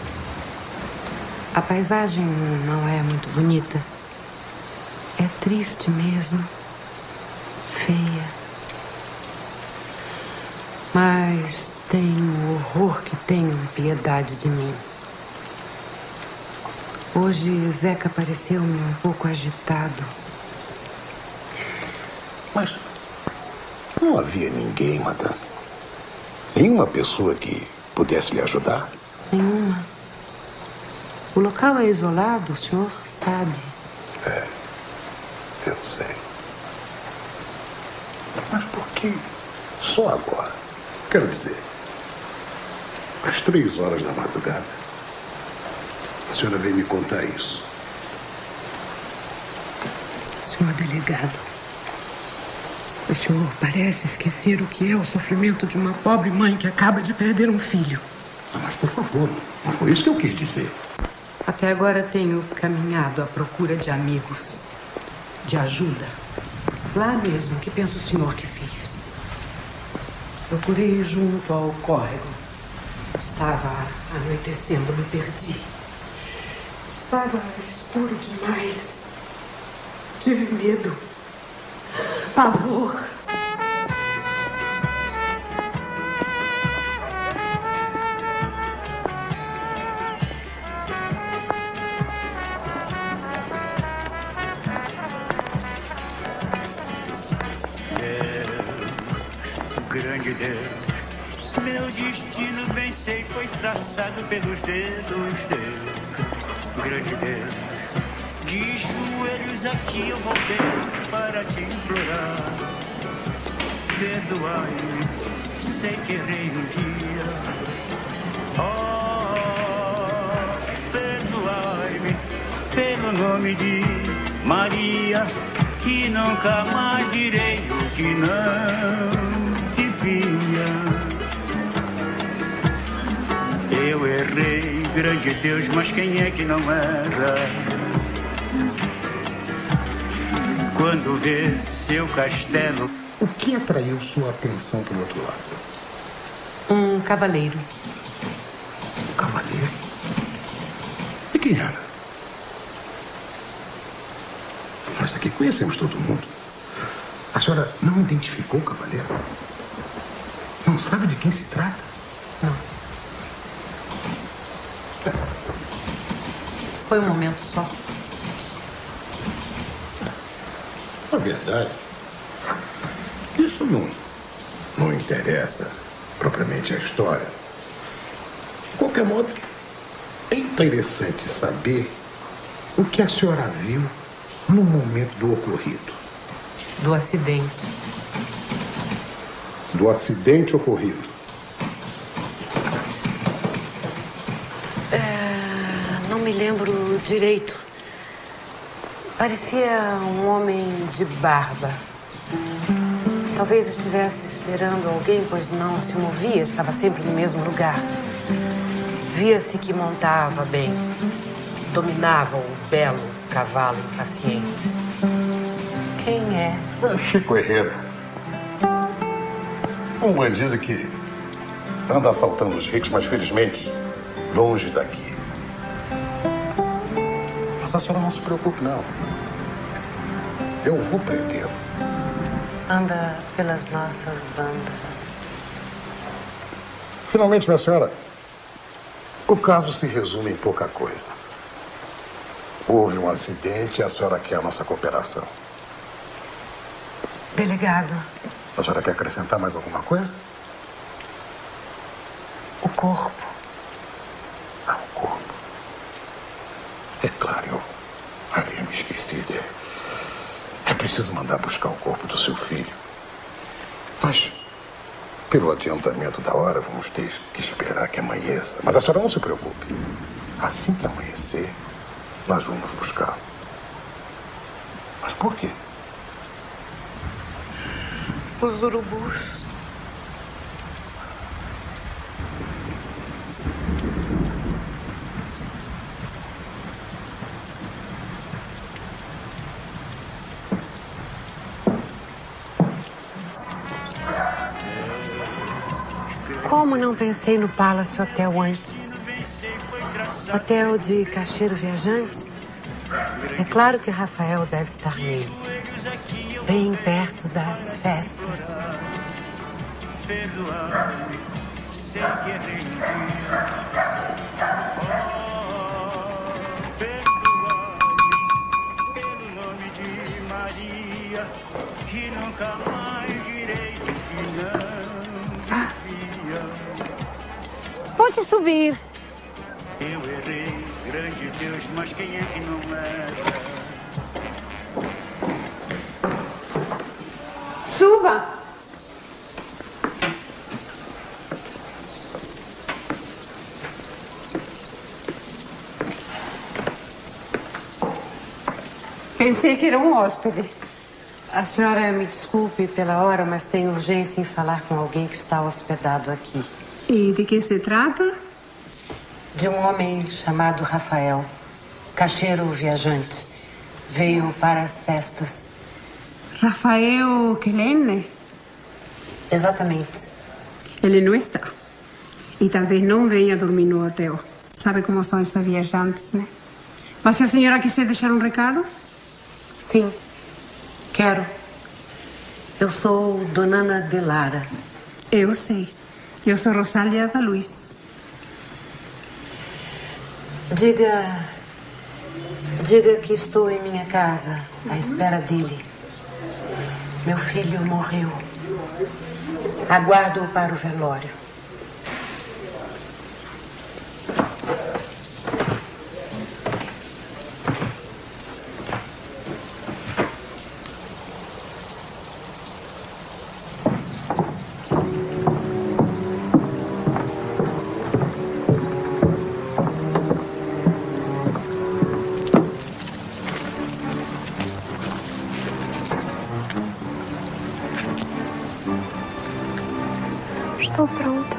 A paisagem não é muito bonita. É triste mesmo. Feia. Mas tenho horror que tenham piedade de mim. Hoje Zeca pareceu-me um pouco agitado. Mas não havia ninguém, madame. Nenhuma pessoa que pudesse lhe ajudar? Nenhuma. O local é isolado, o senhor sabe. É, eu sei. Mas por que só agora? Quero dizer, às 3 horas da madrugada, a senhora veio me contar isso. Senhor delegado, o senhor parece esquecer o que é o sofrimento de uma pobre mãe que acaba de perder um filho. Mas, por favor, não foi isso que eu quis dizer. Até agora tenho caminhado à procura de amigos, de ajuda. Lá mesmo, que pensa o senhor que fiz? Procurei junto ao córrego. Estava anoitecendo, me perdi. Estava escuro demais. Tive medo, pavor. Grande Deus, meu destino bem sei foi traçado pelos dedos Deus. Grande Deus, de joelhos aqui eu voltei para te implorar. Perdoai-me, sei que errei um dia. pelo nome de Maria, que nunca mais direi o que não devia. Eu errei, grande Deus, mas quem é que não erra? Quando vê seu castelo. O que atraiu sua atenção pelo outro lado? Um cavaleiro. Um cavaleiro? E quem era? Nós aqui conhecemos todo mundo. A senhora não identificou o cavaleiro? Não sabe de quem se trata? Não. Foi um momento só. Na verdade, isso não interessa propriamente a história. De qualquer modo, é interessante saber o que a senhora viu no momento do ocorrido. Do acidente. Do acidente ocorrido. Não me lembro direito. Parecia um homem de barba. Talvez estivesse esperando alguém, pois não se movia, estava sempre no mesmo lugar. Via-se que montava bem. Dominava o belo cavalo impaciente. Quem é? É Chico Herrera. Um bandido que anda assaltando os ricos, mas felizmente longe daqui. Mas a senhora não se preocupe, não. Eu vou prendê-lo. Anda pelas nossas bandas. Finalmente, minha senhora, o caso se resume em pouca coisa. Houve um acidente e a senhora quer a nossa cooperação. Delegado. A senhora quer acrescentar mais alguma coisa? O corpo. Ah, o corpo. É claro, eu havia me esquecido. É preciso mandar buscar o corpo do seu filho. Mas, pelo adiantamento da hora, vamos ter que esperar que amanheça. Mas a senhora não se preocupe. Assim que amanhecer, nós vamos buscá-lo. Mas por quê? Os urubus. Como não pensei no Palace Hotel antes? Hotel de caixeiro viajante? É claro que Rafael deve estar nele. Bem perto das festas. Perdoar-me sem querer perdoar-me pelo nome de Maria, que nunca mais direi que não devia. Pode subir. Eu errei, grande Deus, mas quem é que não erra? Suba. Pensei que era um hóspede. A senhora me desculpe pela hora, mas tenho urgência em falar com alguém que está hospedado aqui. E de que se trata? De um homem chamado Rafael, caixeiro viajante. Veio para as festas. Rafael Quelene? Exatamente. Ele não está. E talvez não venha dormir no hotel. Sabe como são esses viajantes, né? Mas se a senhora quiser deixar um recado? Sim, quero. Eu sou Dona Ana de Lara. Eu sei. Eu sou Rosália da Luz. Diga que estou em minha casa, à espera dele. Meu filho morreu. Aguardo-o para o velório. Estou pronta.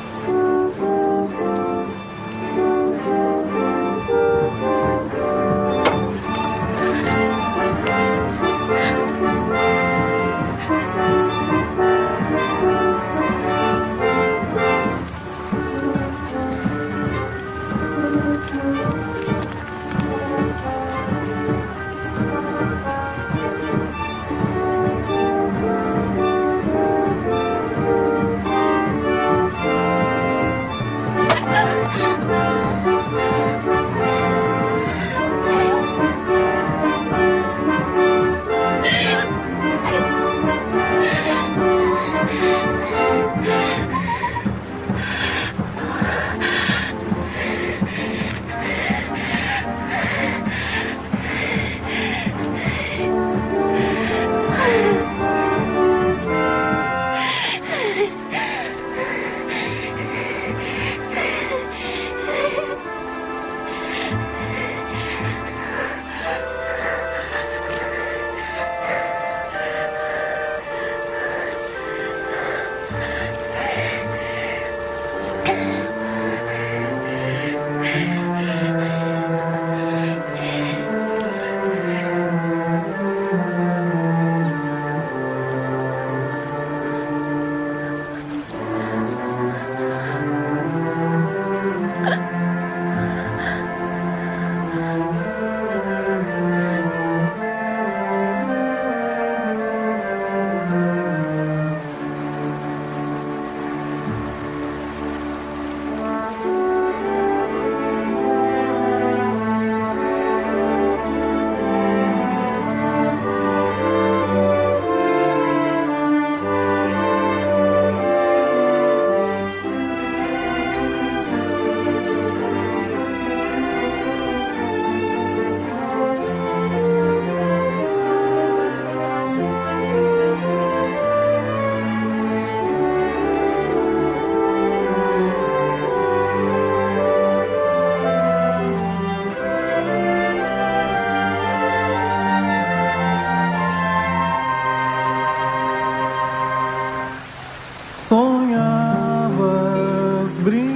Sonhavas,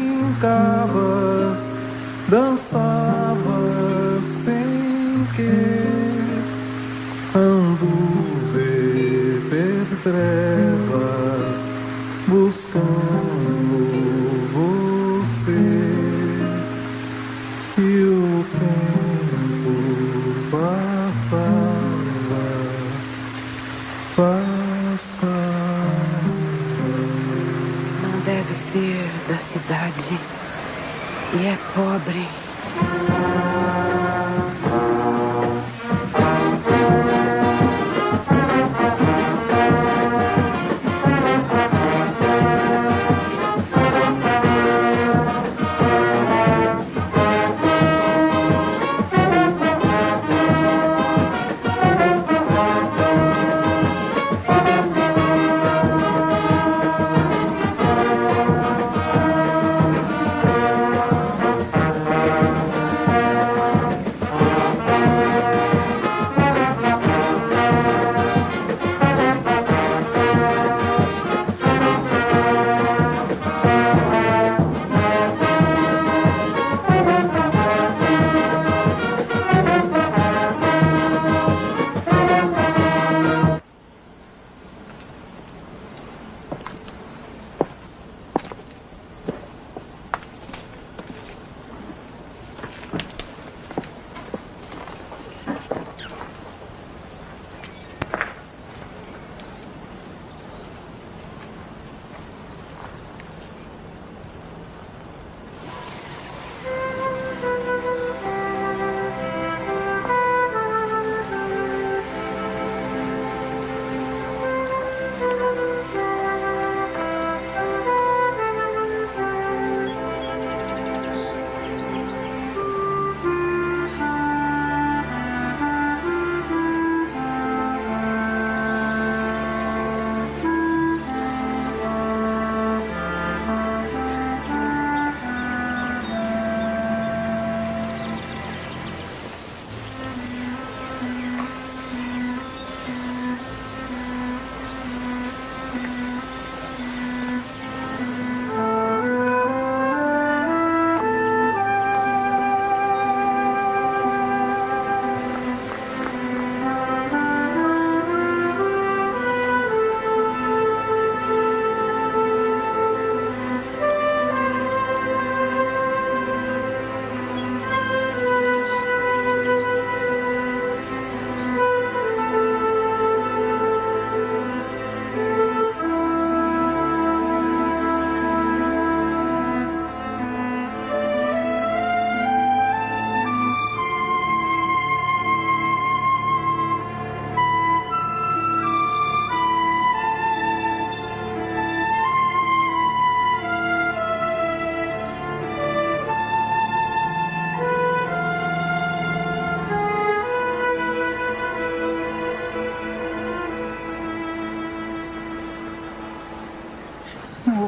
brincavas, dançavas sem querer, anduver trevas, buscando você, e o tempo passava. Deve ser da cidade e é pobre.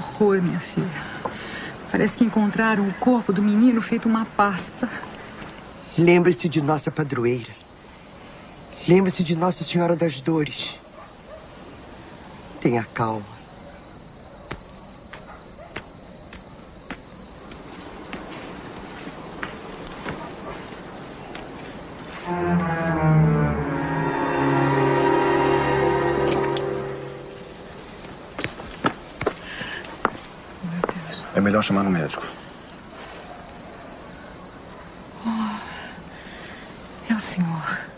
horror, minha filha. Parece que encontraram o corpo do menino feito uma pasta. Lembre-se de nossa padroeira. Lembre-se de Nossa Senhora das Dores. Tenha calma. É melhor chamar um médico. É o senhor.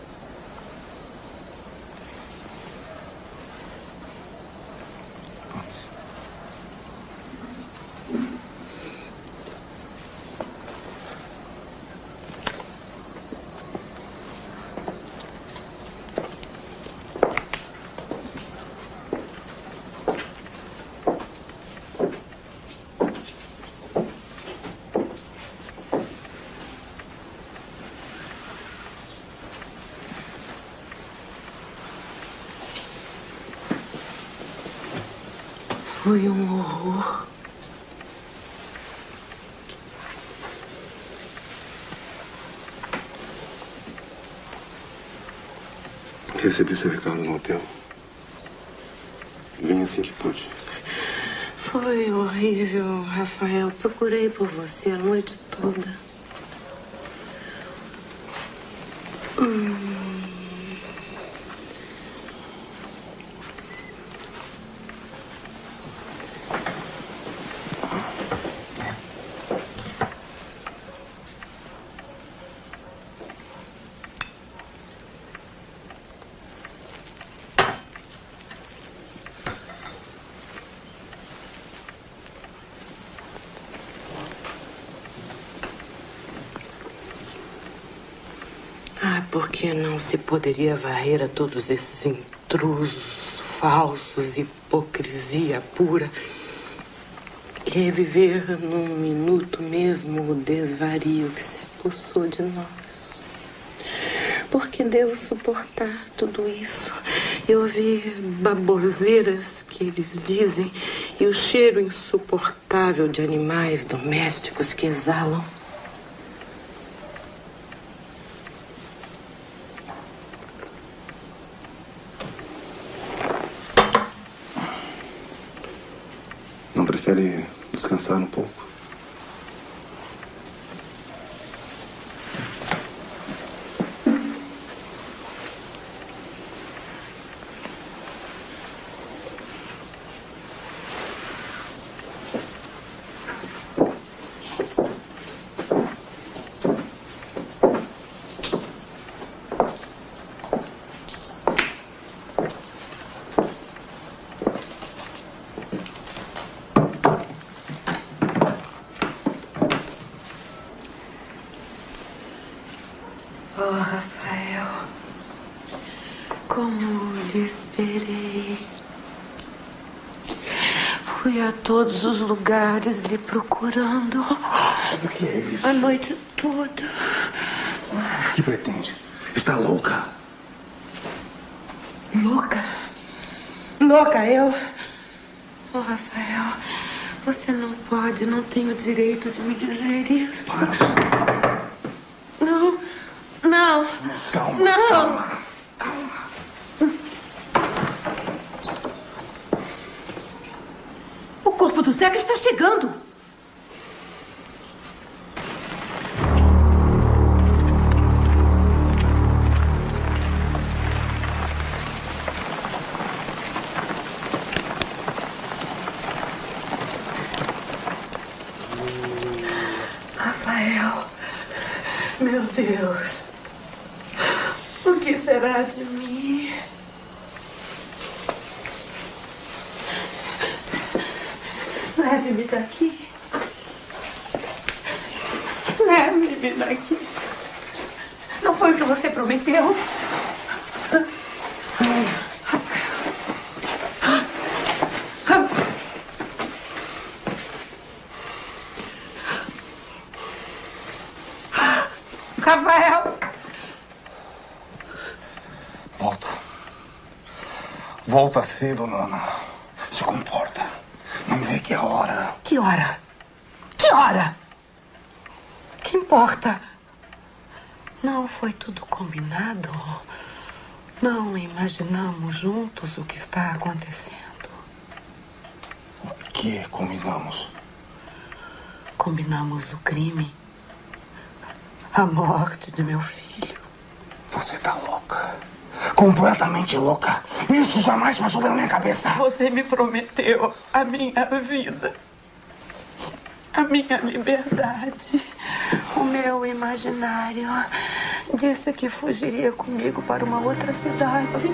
Foi um horror. Recebi seu recado no hotel. Vim assim que pude. Foi horrível, Rafael. Procurei por você a noite toda. Porque não se poderia varrer a todos esses intrusos falsos, hipocrisia pura, e reviver num minuto mesmo o desvario que se apossou de nós. Porque devo suportar tudo isso e ouvir baboseiras que eles dizem e o cheiro insuportável de animais domésticos que exalam. Não prefere descansar um pouco? Oh, Rafael, como lhe esperei. Fui a todos os lugares lhe procurando. Mas o que é isso? A noite toda. O que pretende? Está louca? Louca? Louca, eu? Oh, Rafael, você não pode, não tem o direito de me dizer isso. Não. Não. Calma, não. calma, calma. O corpo do Zeca está chegando. Rafael, meu Deus. O que será de mim? Leve-me daqui. Leve-me daqui. Não foi o que você prometeu? Rafael! Volta. Volta cedo, Nana. Se comporta. Vamos ver que hora. Que hora? Que hora? Que importa? Não foi tudo combinado? Não imaginamos juntos o que está acontecendo? O que combinamos? Combinamos o crime. A morte de meu filho. Você tá louca. Completamente louca. Isso jamais passou pela minha cabeça. Você me prometeu a minha vida. A minha liberdade. O meu imaginário disse que fugiria comigo para uma outra cidade.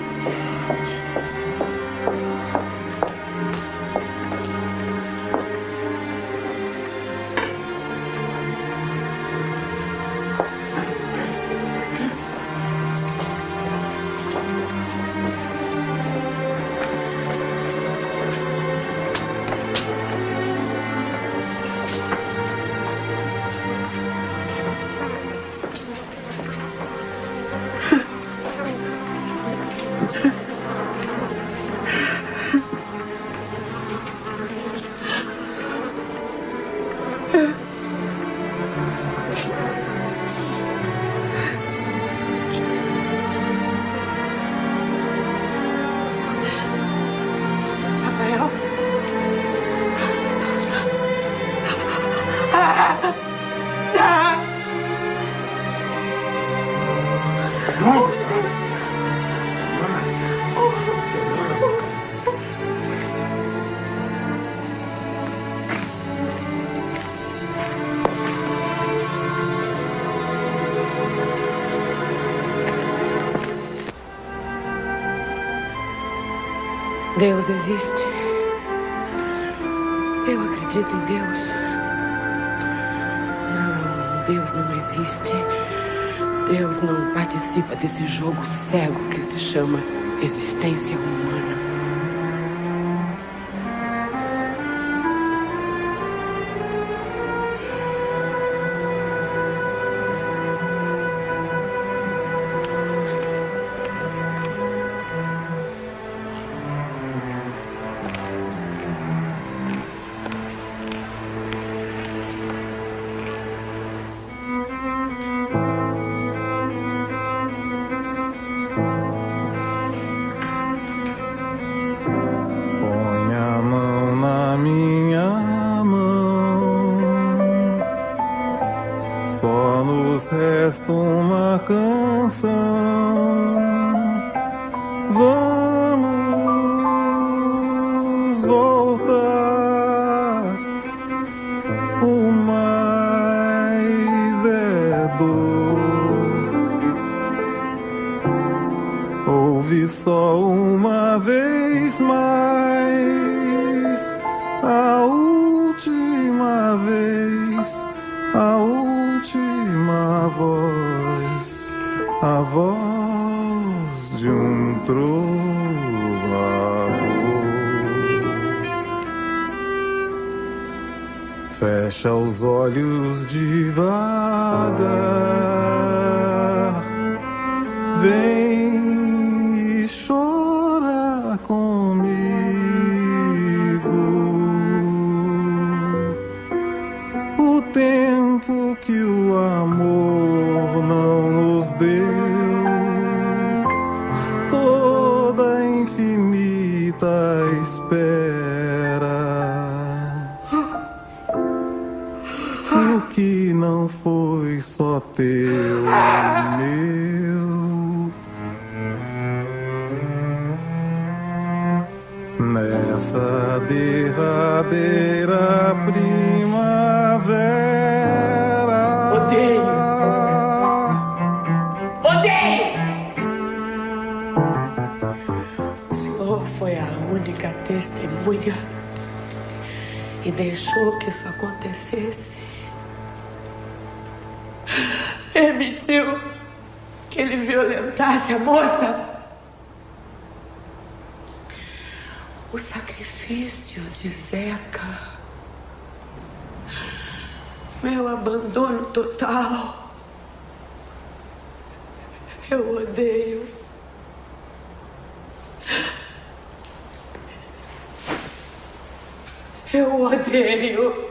Deus existe. Eu acredito em Deus. Não, Deus não existe. Deus não participa desse jogo cego que se chama existência humana. Fecha os olhos devagar, vem e chora comigo. O tempo que o amor não nos deu, toda a infinita espera. O que não foi só teu e meu. Nessa derradeira primavera. Odeio! O Senhor foi a única testemunha e deixou que isso acontecesse. Permitiu que ele violentasse a moça. O sacrifício de Zeca. Meu abandono total. Eu odeio. Eu odeio.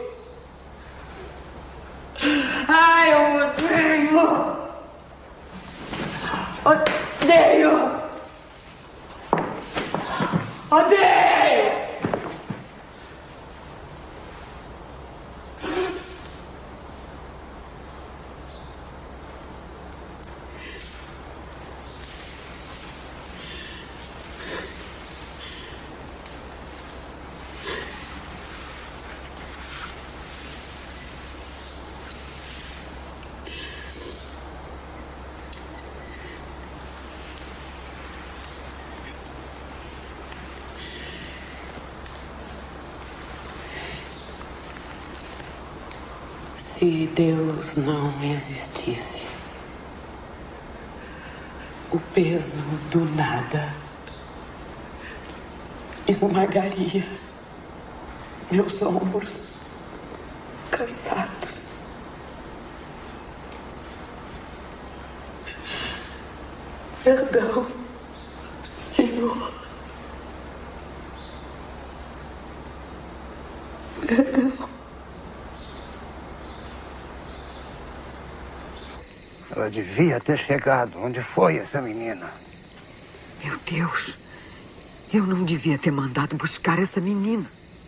Ai, eu odeio. Odeio. Odeio. Se Deus não existisse, o peso do nada esmagaria meus ombros cansados. Perdão, Senhor. Perdão. Ela devia ter chegado. Onde foi essa menina? Meu Deus, eu não devia ter mandado buscar essa menina.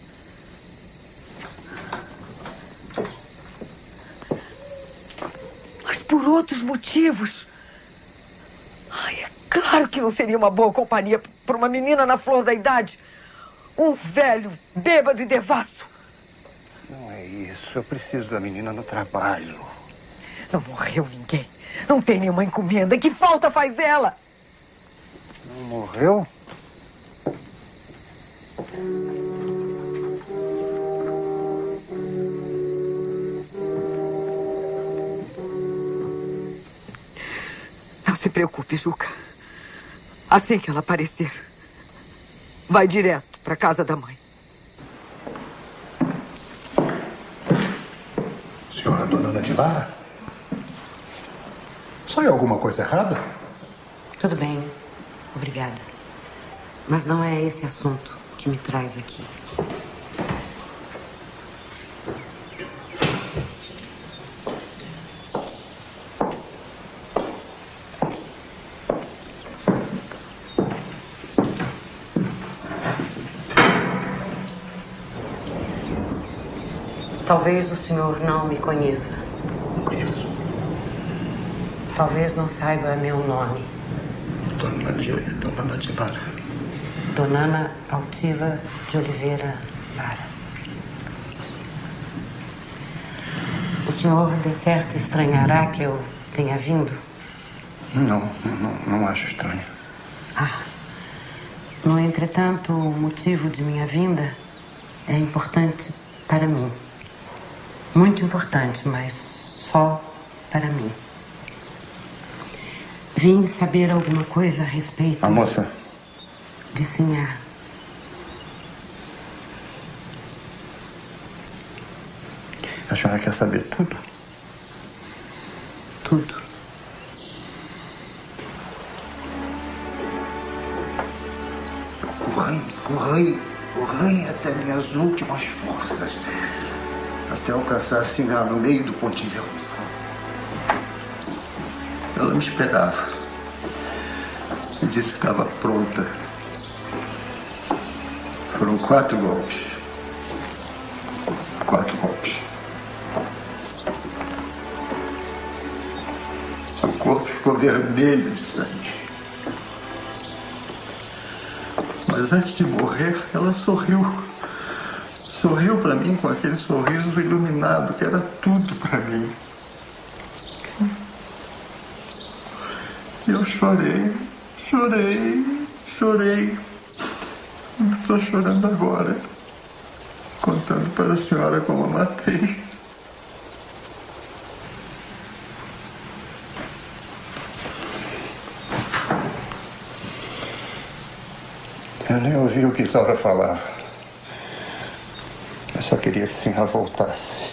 Mas por outros motivos. Ai, é claro que não seria uma boa companhia para uma menina na flor da idade. Um velho, bêbado e devasso. Não é isso. Eu preciso da menina no trabalho. Não morreu ninguém. Não tem nenhuma encomenda. Que falta faz ela? Não morreu? Não se preocupe, Juca. Assim que ela aparecer, vai direto para casa da mãe. Senhora Dona Ana de Lara? Saiu alguma coisa errada? Tudo bem, obrigada. Mas não é esse assunto que me traz aqui. Talvez o senhor não me conheça. Não conheço. Talvez não saiba meu nome. Dona Ana de Lara. Dona Ana Altiva de Oliveira Lara. O senhor, de certo, estranhará que eu tenha vindo? Não acho estranho. No entretanto, o motivo de minha vinda é importante para mim. Muito importante, mas só para mim. Vim saber alguma coisa a respeito... A moça? De Sinhá. A senhora quer saber tudo? Tudo. Corri até minhas últimas forças. Até alcançar Sinhá no meio do pontilhão. Ela me esperava. Me disse que estava pronta. Foram 4 golpes. 4 golpes. Seu corpo ficou vermelho de sangue. Mas antes de morrer, ela sorriu. Sorriu para mim com aquele sorriso iluminado que era tudo para mim. Eu chorei. Estou chorando agora, contando para a senhora como a matei. Eu nem ouvi o que Isaura falava. Eu só queria que Sinhá voltasse.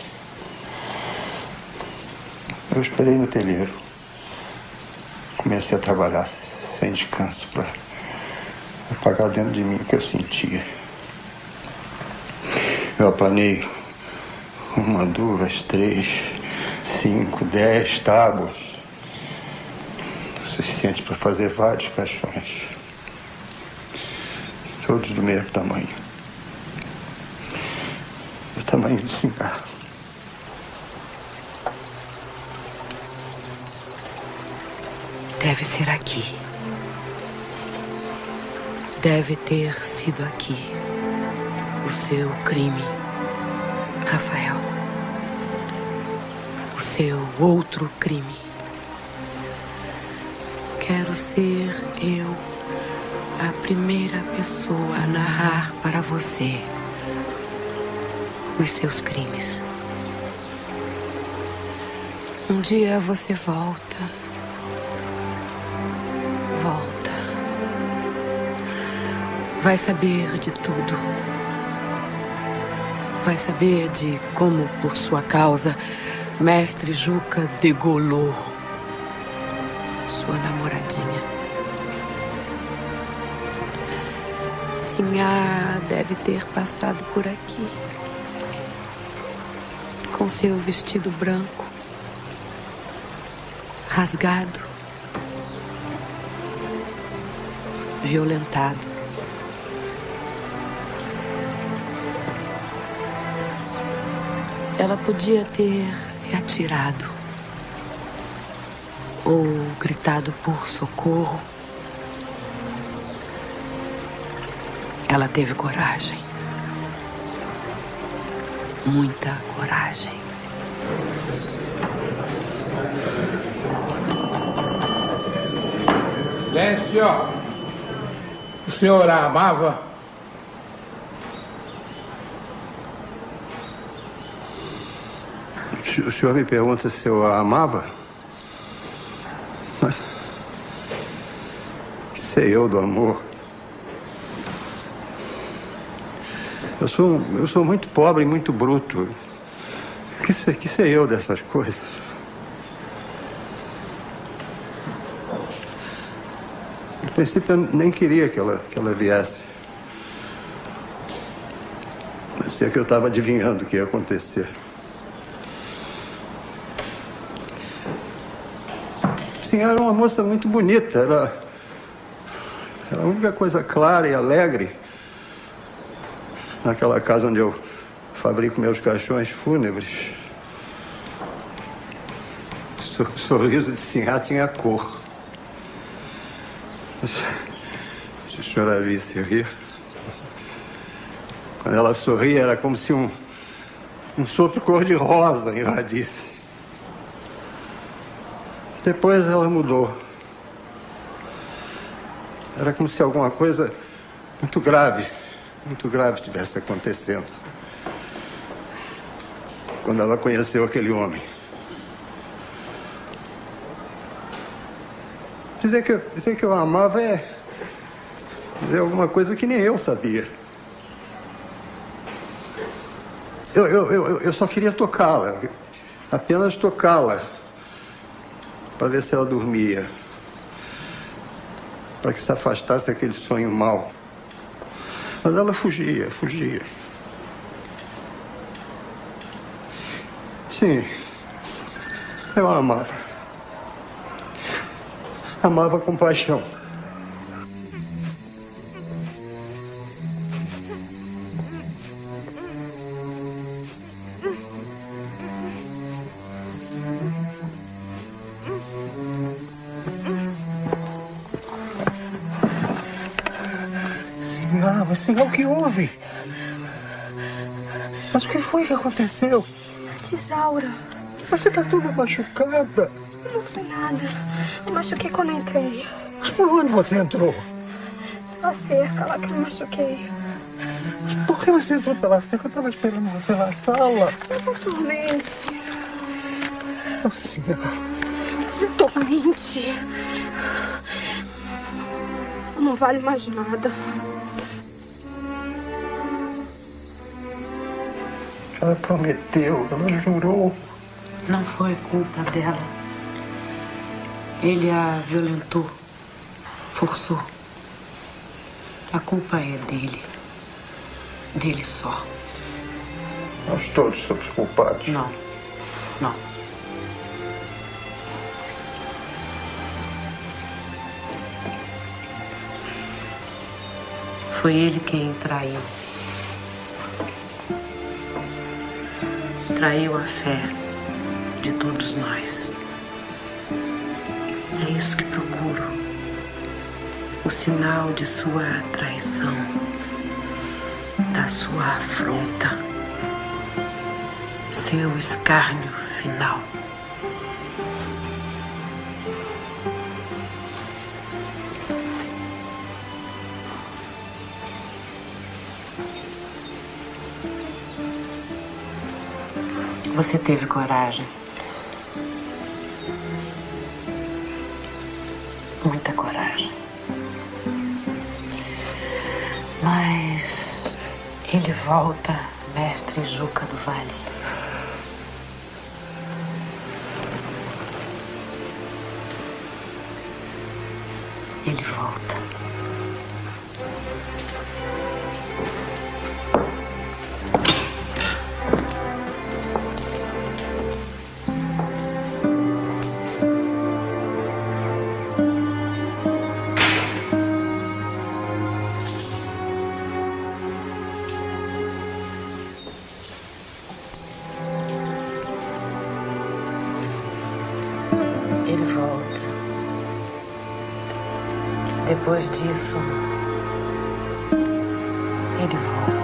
Eu esperei no telheiro. Comecei a trabalhar sem descanso para apagar dentro de mim o que eu sentia. Eu apanei 1, 2, 3, 5, 10 tábuas. O suficiente para fazer vários caixões. Todos do mesmo tamanho. O tamanho de cigarro. Deve ser aqui. Deve ter sido aqui o seu crime, Rafael. O seu outro crime. Quero ser eu a primeira pessoa a narrar para você os seus crimes. Um dia você volta. Vai saber de tudo. Vai saber de como, por sua causa, Mestre Juca degolou sua namoradinha. Sinhá deve ter passado por aqui, com seu vestido branco, rasgado, violentado. Ela podia ter se atirado ou gritado por socorro. Ela teve coragem. Muita coragem. Lécio, o senhor a amava? O senhor me pergunta se eu a amava? Mas que sei eu do amor? Eu sou muito pobre e muito bruto. Que sei eu dessas coisas? No princípio eu nem queria que ela viesse. Mas sei que eu estava adivinhando o que ia acontecer. Sim, era uma moça muito bonita, era a única coisa clara e alegre naquela casa onde eu fabrico meus caixões fúnebres. O sorriso de Sinhá tinha cor. Se a senhora visse rir, quando ela sorria era como se um sopro cor-de-rosa invadisse. Depois ela mudou. Era como se alguma coisa muito grave estivesse acontecendo. Quando ela conheceu aquele homem. Dizer que eu amava é dizer alguma coisa que nem eu sabia. Eu só queria tocá-la. Apenas tocá-la. Para ver se ela dormia. Para que se afastasse aquele sonho mau. Mas ela fugia. Sim, eu a amava. Amava com paixão. Senhor, o que houve? Mas o que foi que aconteceu? Tesaura. Você está toda machucada. Não foi nada. Eu machuquei quando entrei. Mas por onde você entrou? Pela cerca lá que eu me machuquei. Mas por que você entrou pela cerca? Eu estava esperando você na sala. Eu tô dormente. Oh, senhor. Dormente. Não vale mais nada. Ela prometeu, ela jurou. Não foi culpa dela. Ele a violentou, forçou. A culpa é dele. Dele só. Nós todos somos culpados. Não. Não. Foi ele quem traiu. Traiu a fé de todos nós. É isso que procuro. O sinal de sua traição, da sua afronta, seu escárnio final. Você teve coragem. Muita coragem. Mas ele volta, mestre Juca do Vale. Ele volta. Ele volta. Depois disso, ele volta.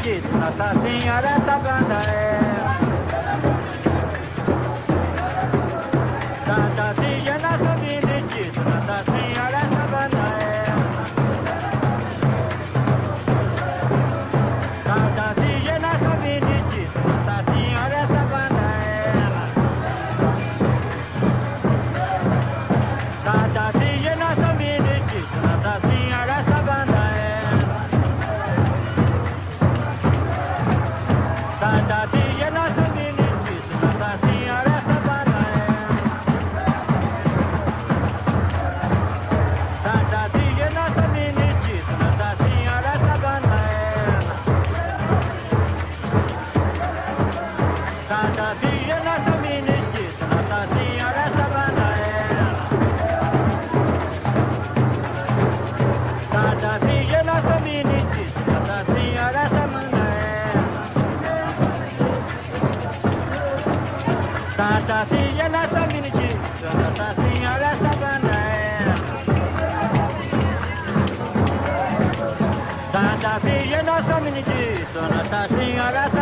Benedito, Nossa Senhora, essa banda é. Santa Virgem, Nossa Benedito, Nossa Senhora, essa banda é. Santa Virgem, Nossa Benedito, Nossa Senhora, essa banda é. Santa Virgem, Nossa Benedito, Nossa Senhora, essa banda é. Santa Virgem, Nossa Benedito, Nossa Senhora, essa banda é. Santa Virgem, Nossa Benedito, Nossa Senhora, essa banda é. Santa Virgem, Nossa Benedito, Nossa Senhora, essa banda é. Santa Virgem, Nossa Benedito, Nossa Senhora, essa banda é. Santa Virgem, Nossa Benedito, Nossa Senhora, essa banda é. Santa Virgem, Nossa Benedito, Nossa Senhora,